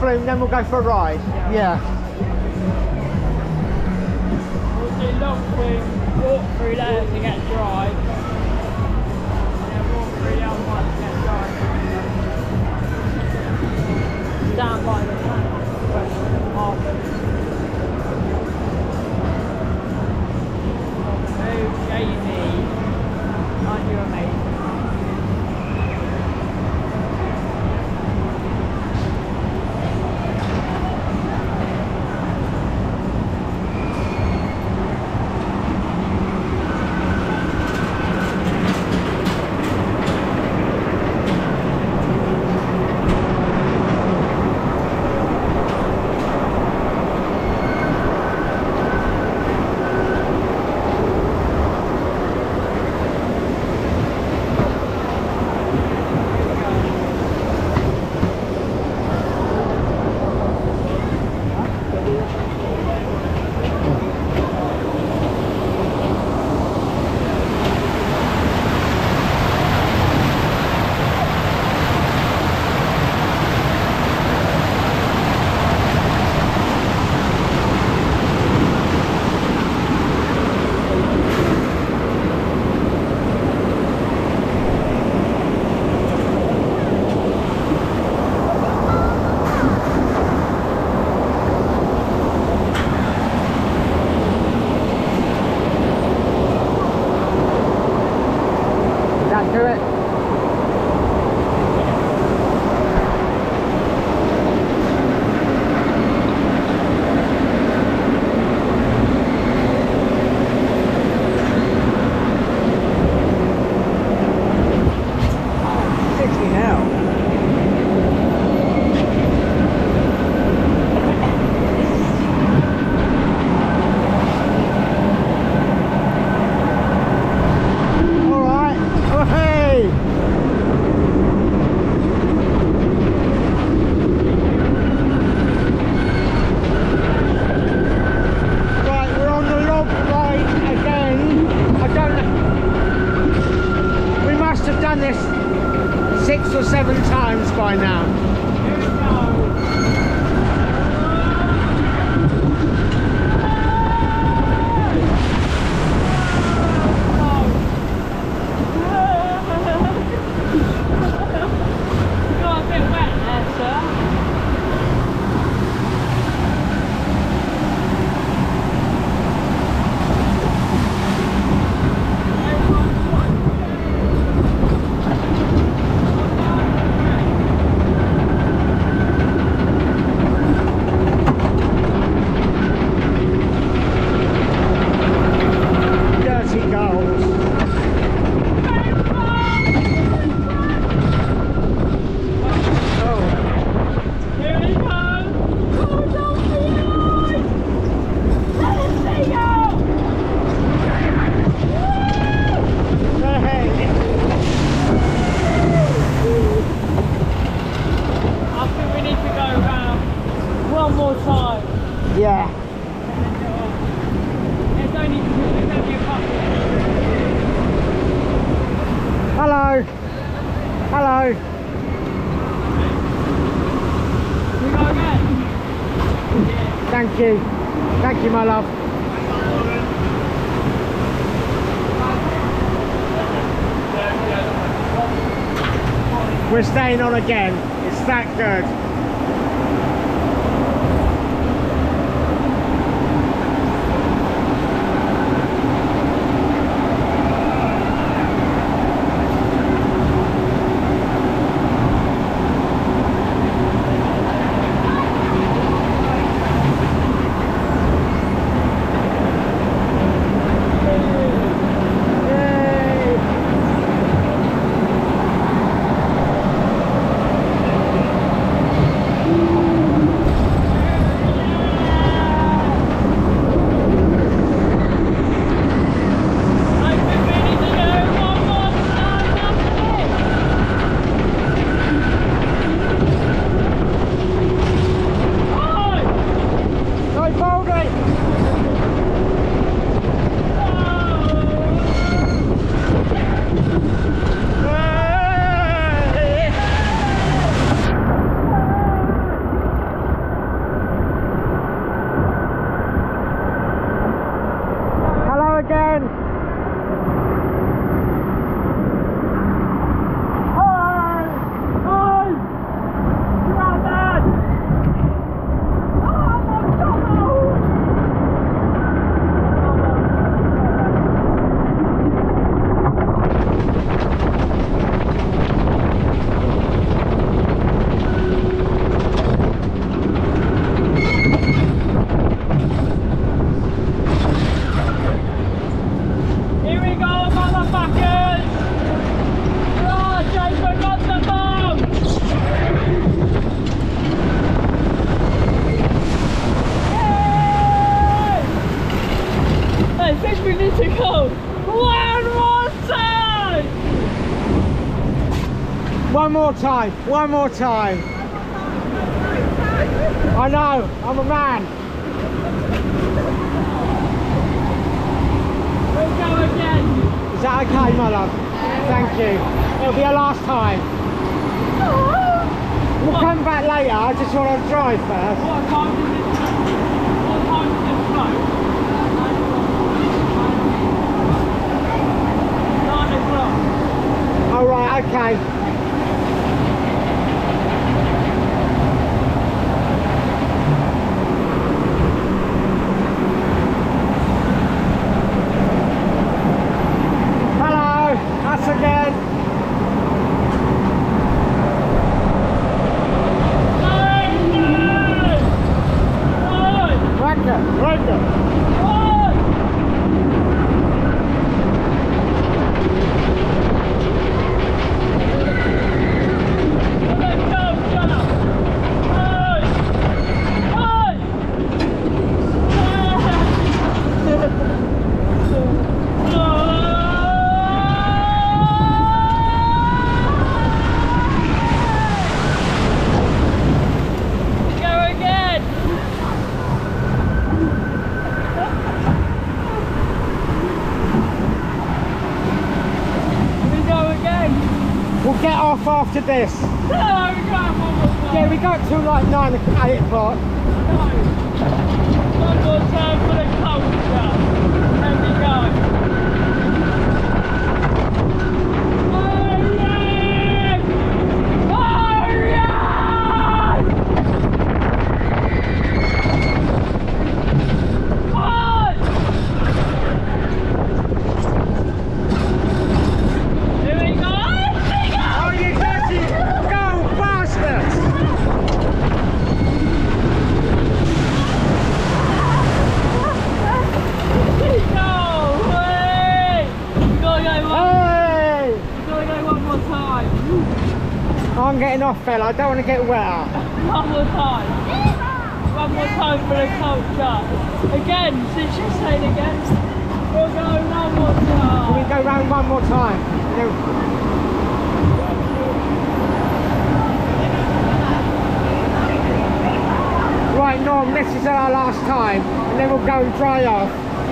flume, then we'll go for a ride. Yeah. We'll do long flume, walk through there to get dry. And then walk through the other one to get dry. Stand by the tank for half an Oh, Jamie. Aren't you amazing? Do it. sixty now. Six or seven times by now. Here we go. Got a bit wet there, sir. Yeah. There's only, there's only a couple. Hello. Hello. We go again? Thank you. Thank you, my love. We're staying on again. It's that good. to go. One more time. One more time. One more time. I know. I'm a man. We'll go again. Is that okay, my love? Thank you. It'll be our last time. We'll come back later. I just want to drive first. What time does it What time does it float? Nine o'clock. All right. Okay. Again. Right there, right there. We'll get off after this. No, we can't one more time. Yeah, we got to like nine, eight o'clock. No. One more time for the culture. There we go. I'm getting off, fella. I don't want to get wetter. One more time. One more time for the culture. Again, since you said again, we'll go one more time. Can we go round one more time? No. Right, Norm, this is our last time, and then we'll go and dry off.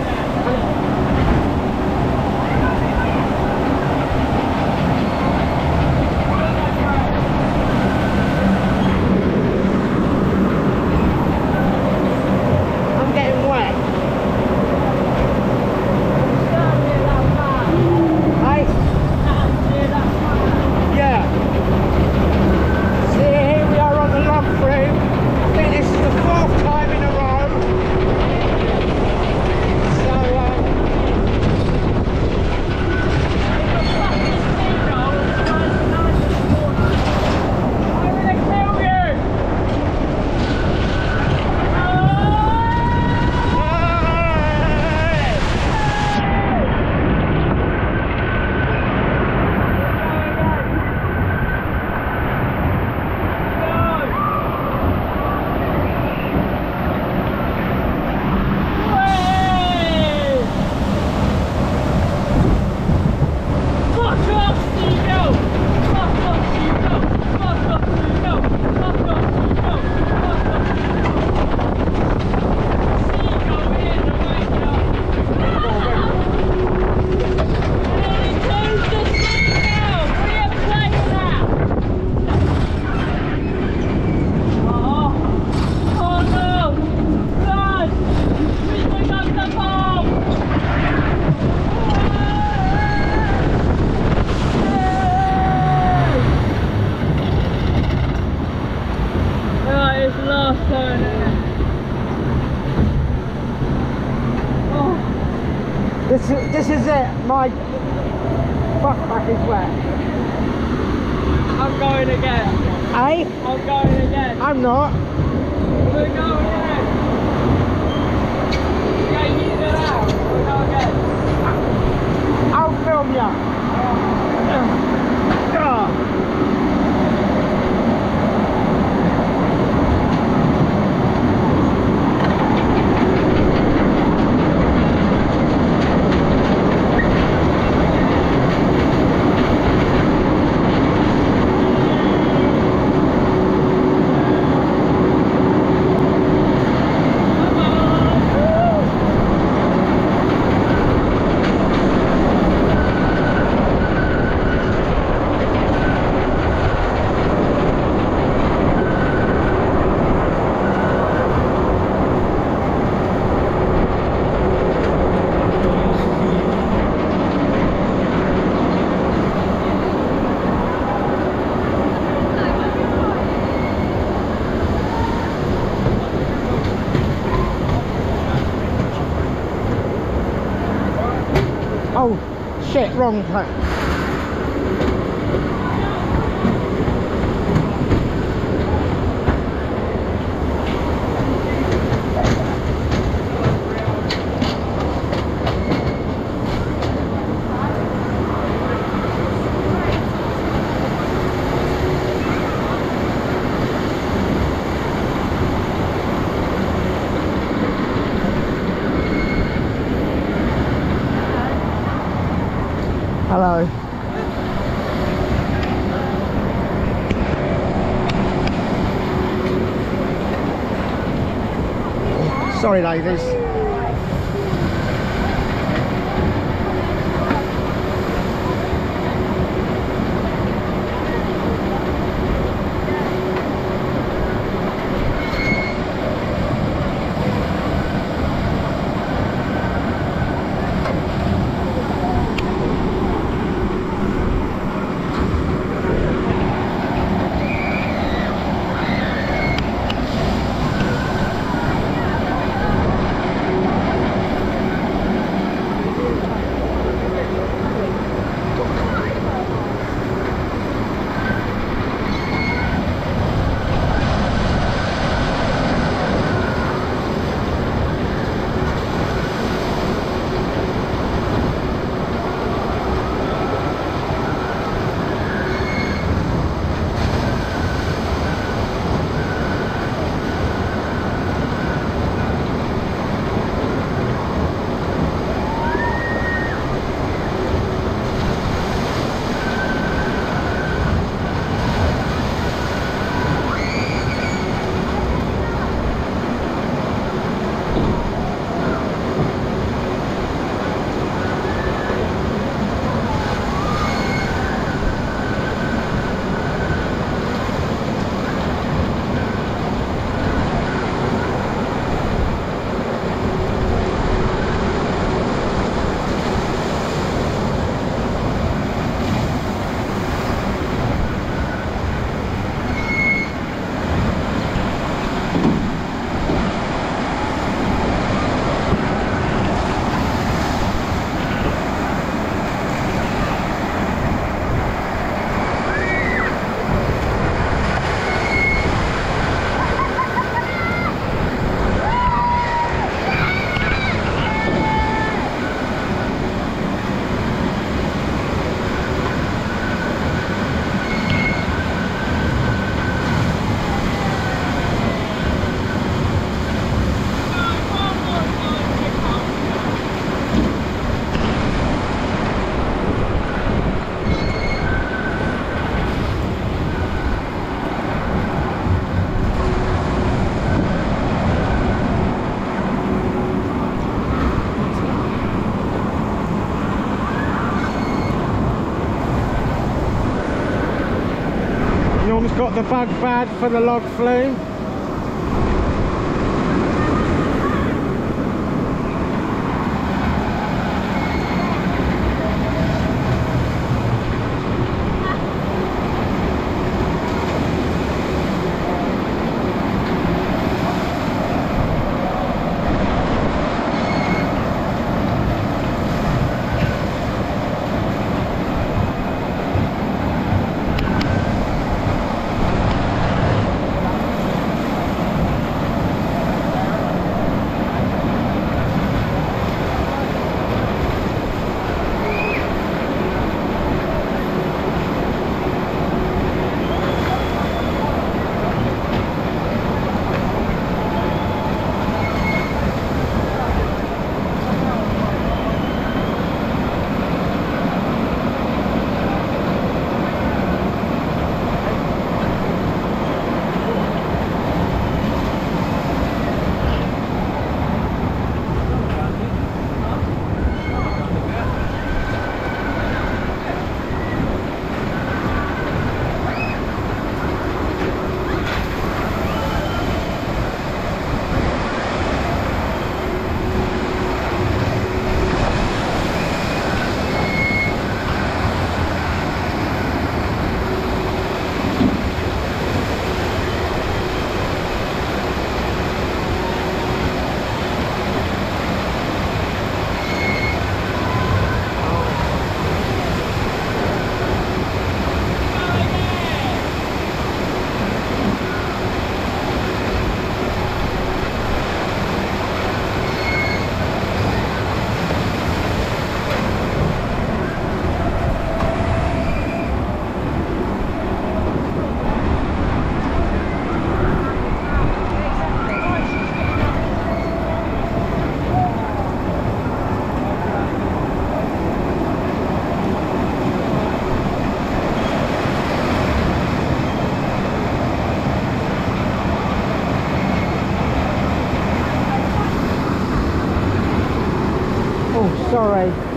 This is, this is it. My butt back is wet. I'm going again. Eh? I'm going again. I'm not. We're going again. Yeah, you need it out. We'll go again. I'll film ya. Oh. Oh shit, wrong place. Hello. Sorry, ladies. Norm's got the bug bad for the log flume. Sorry.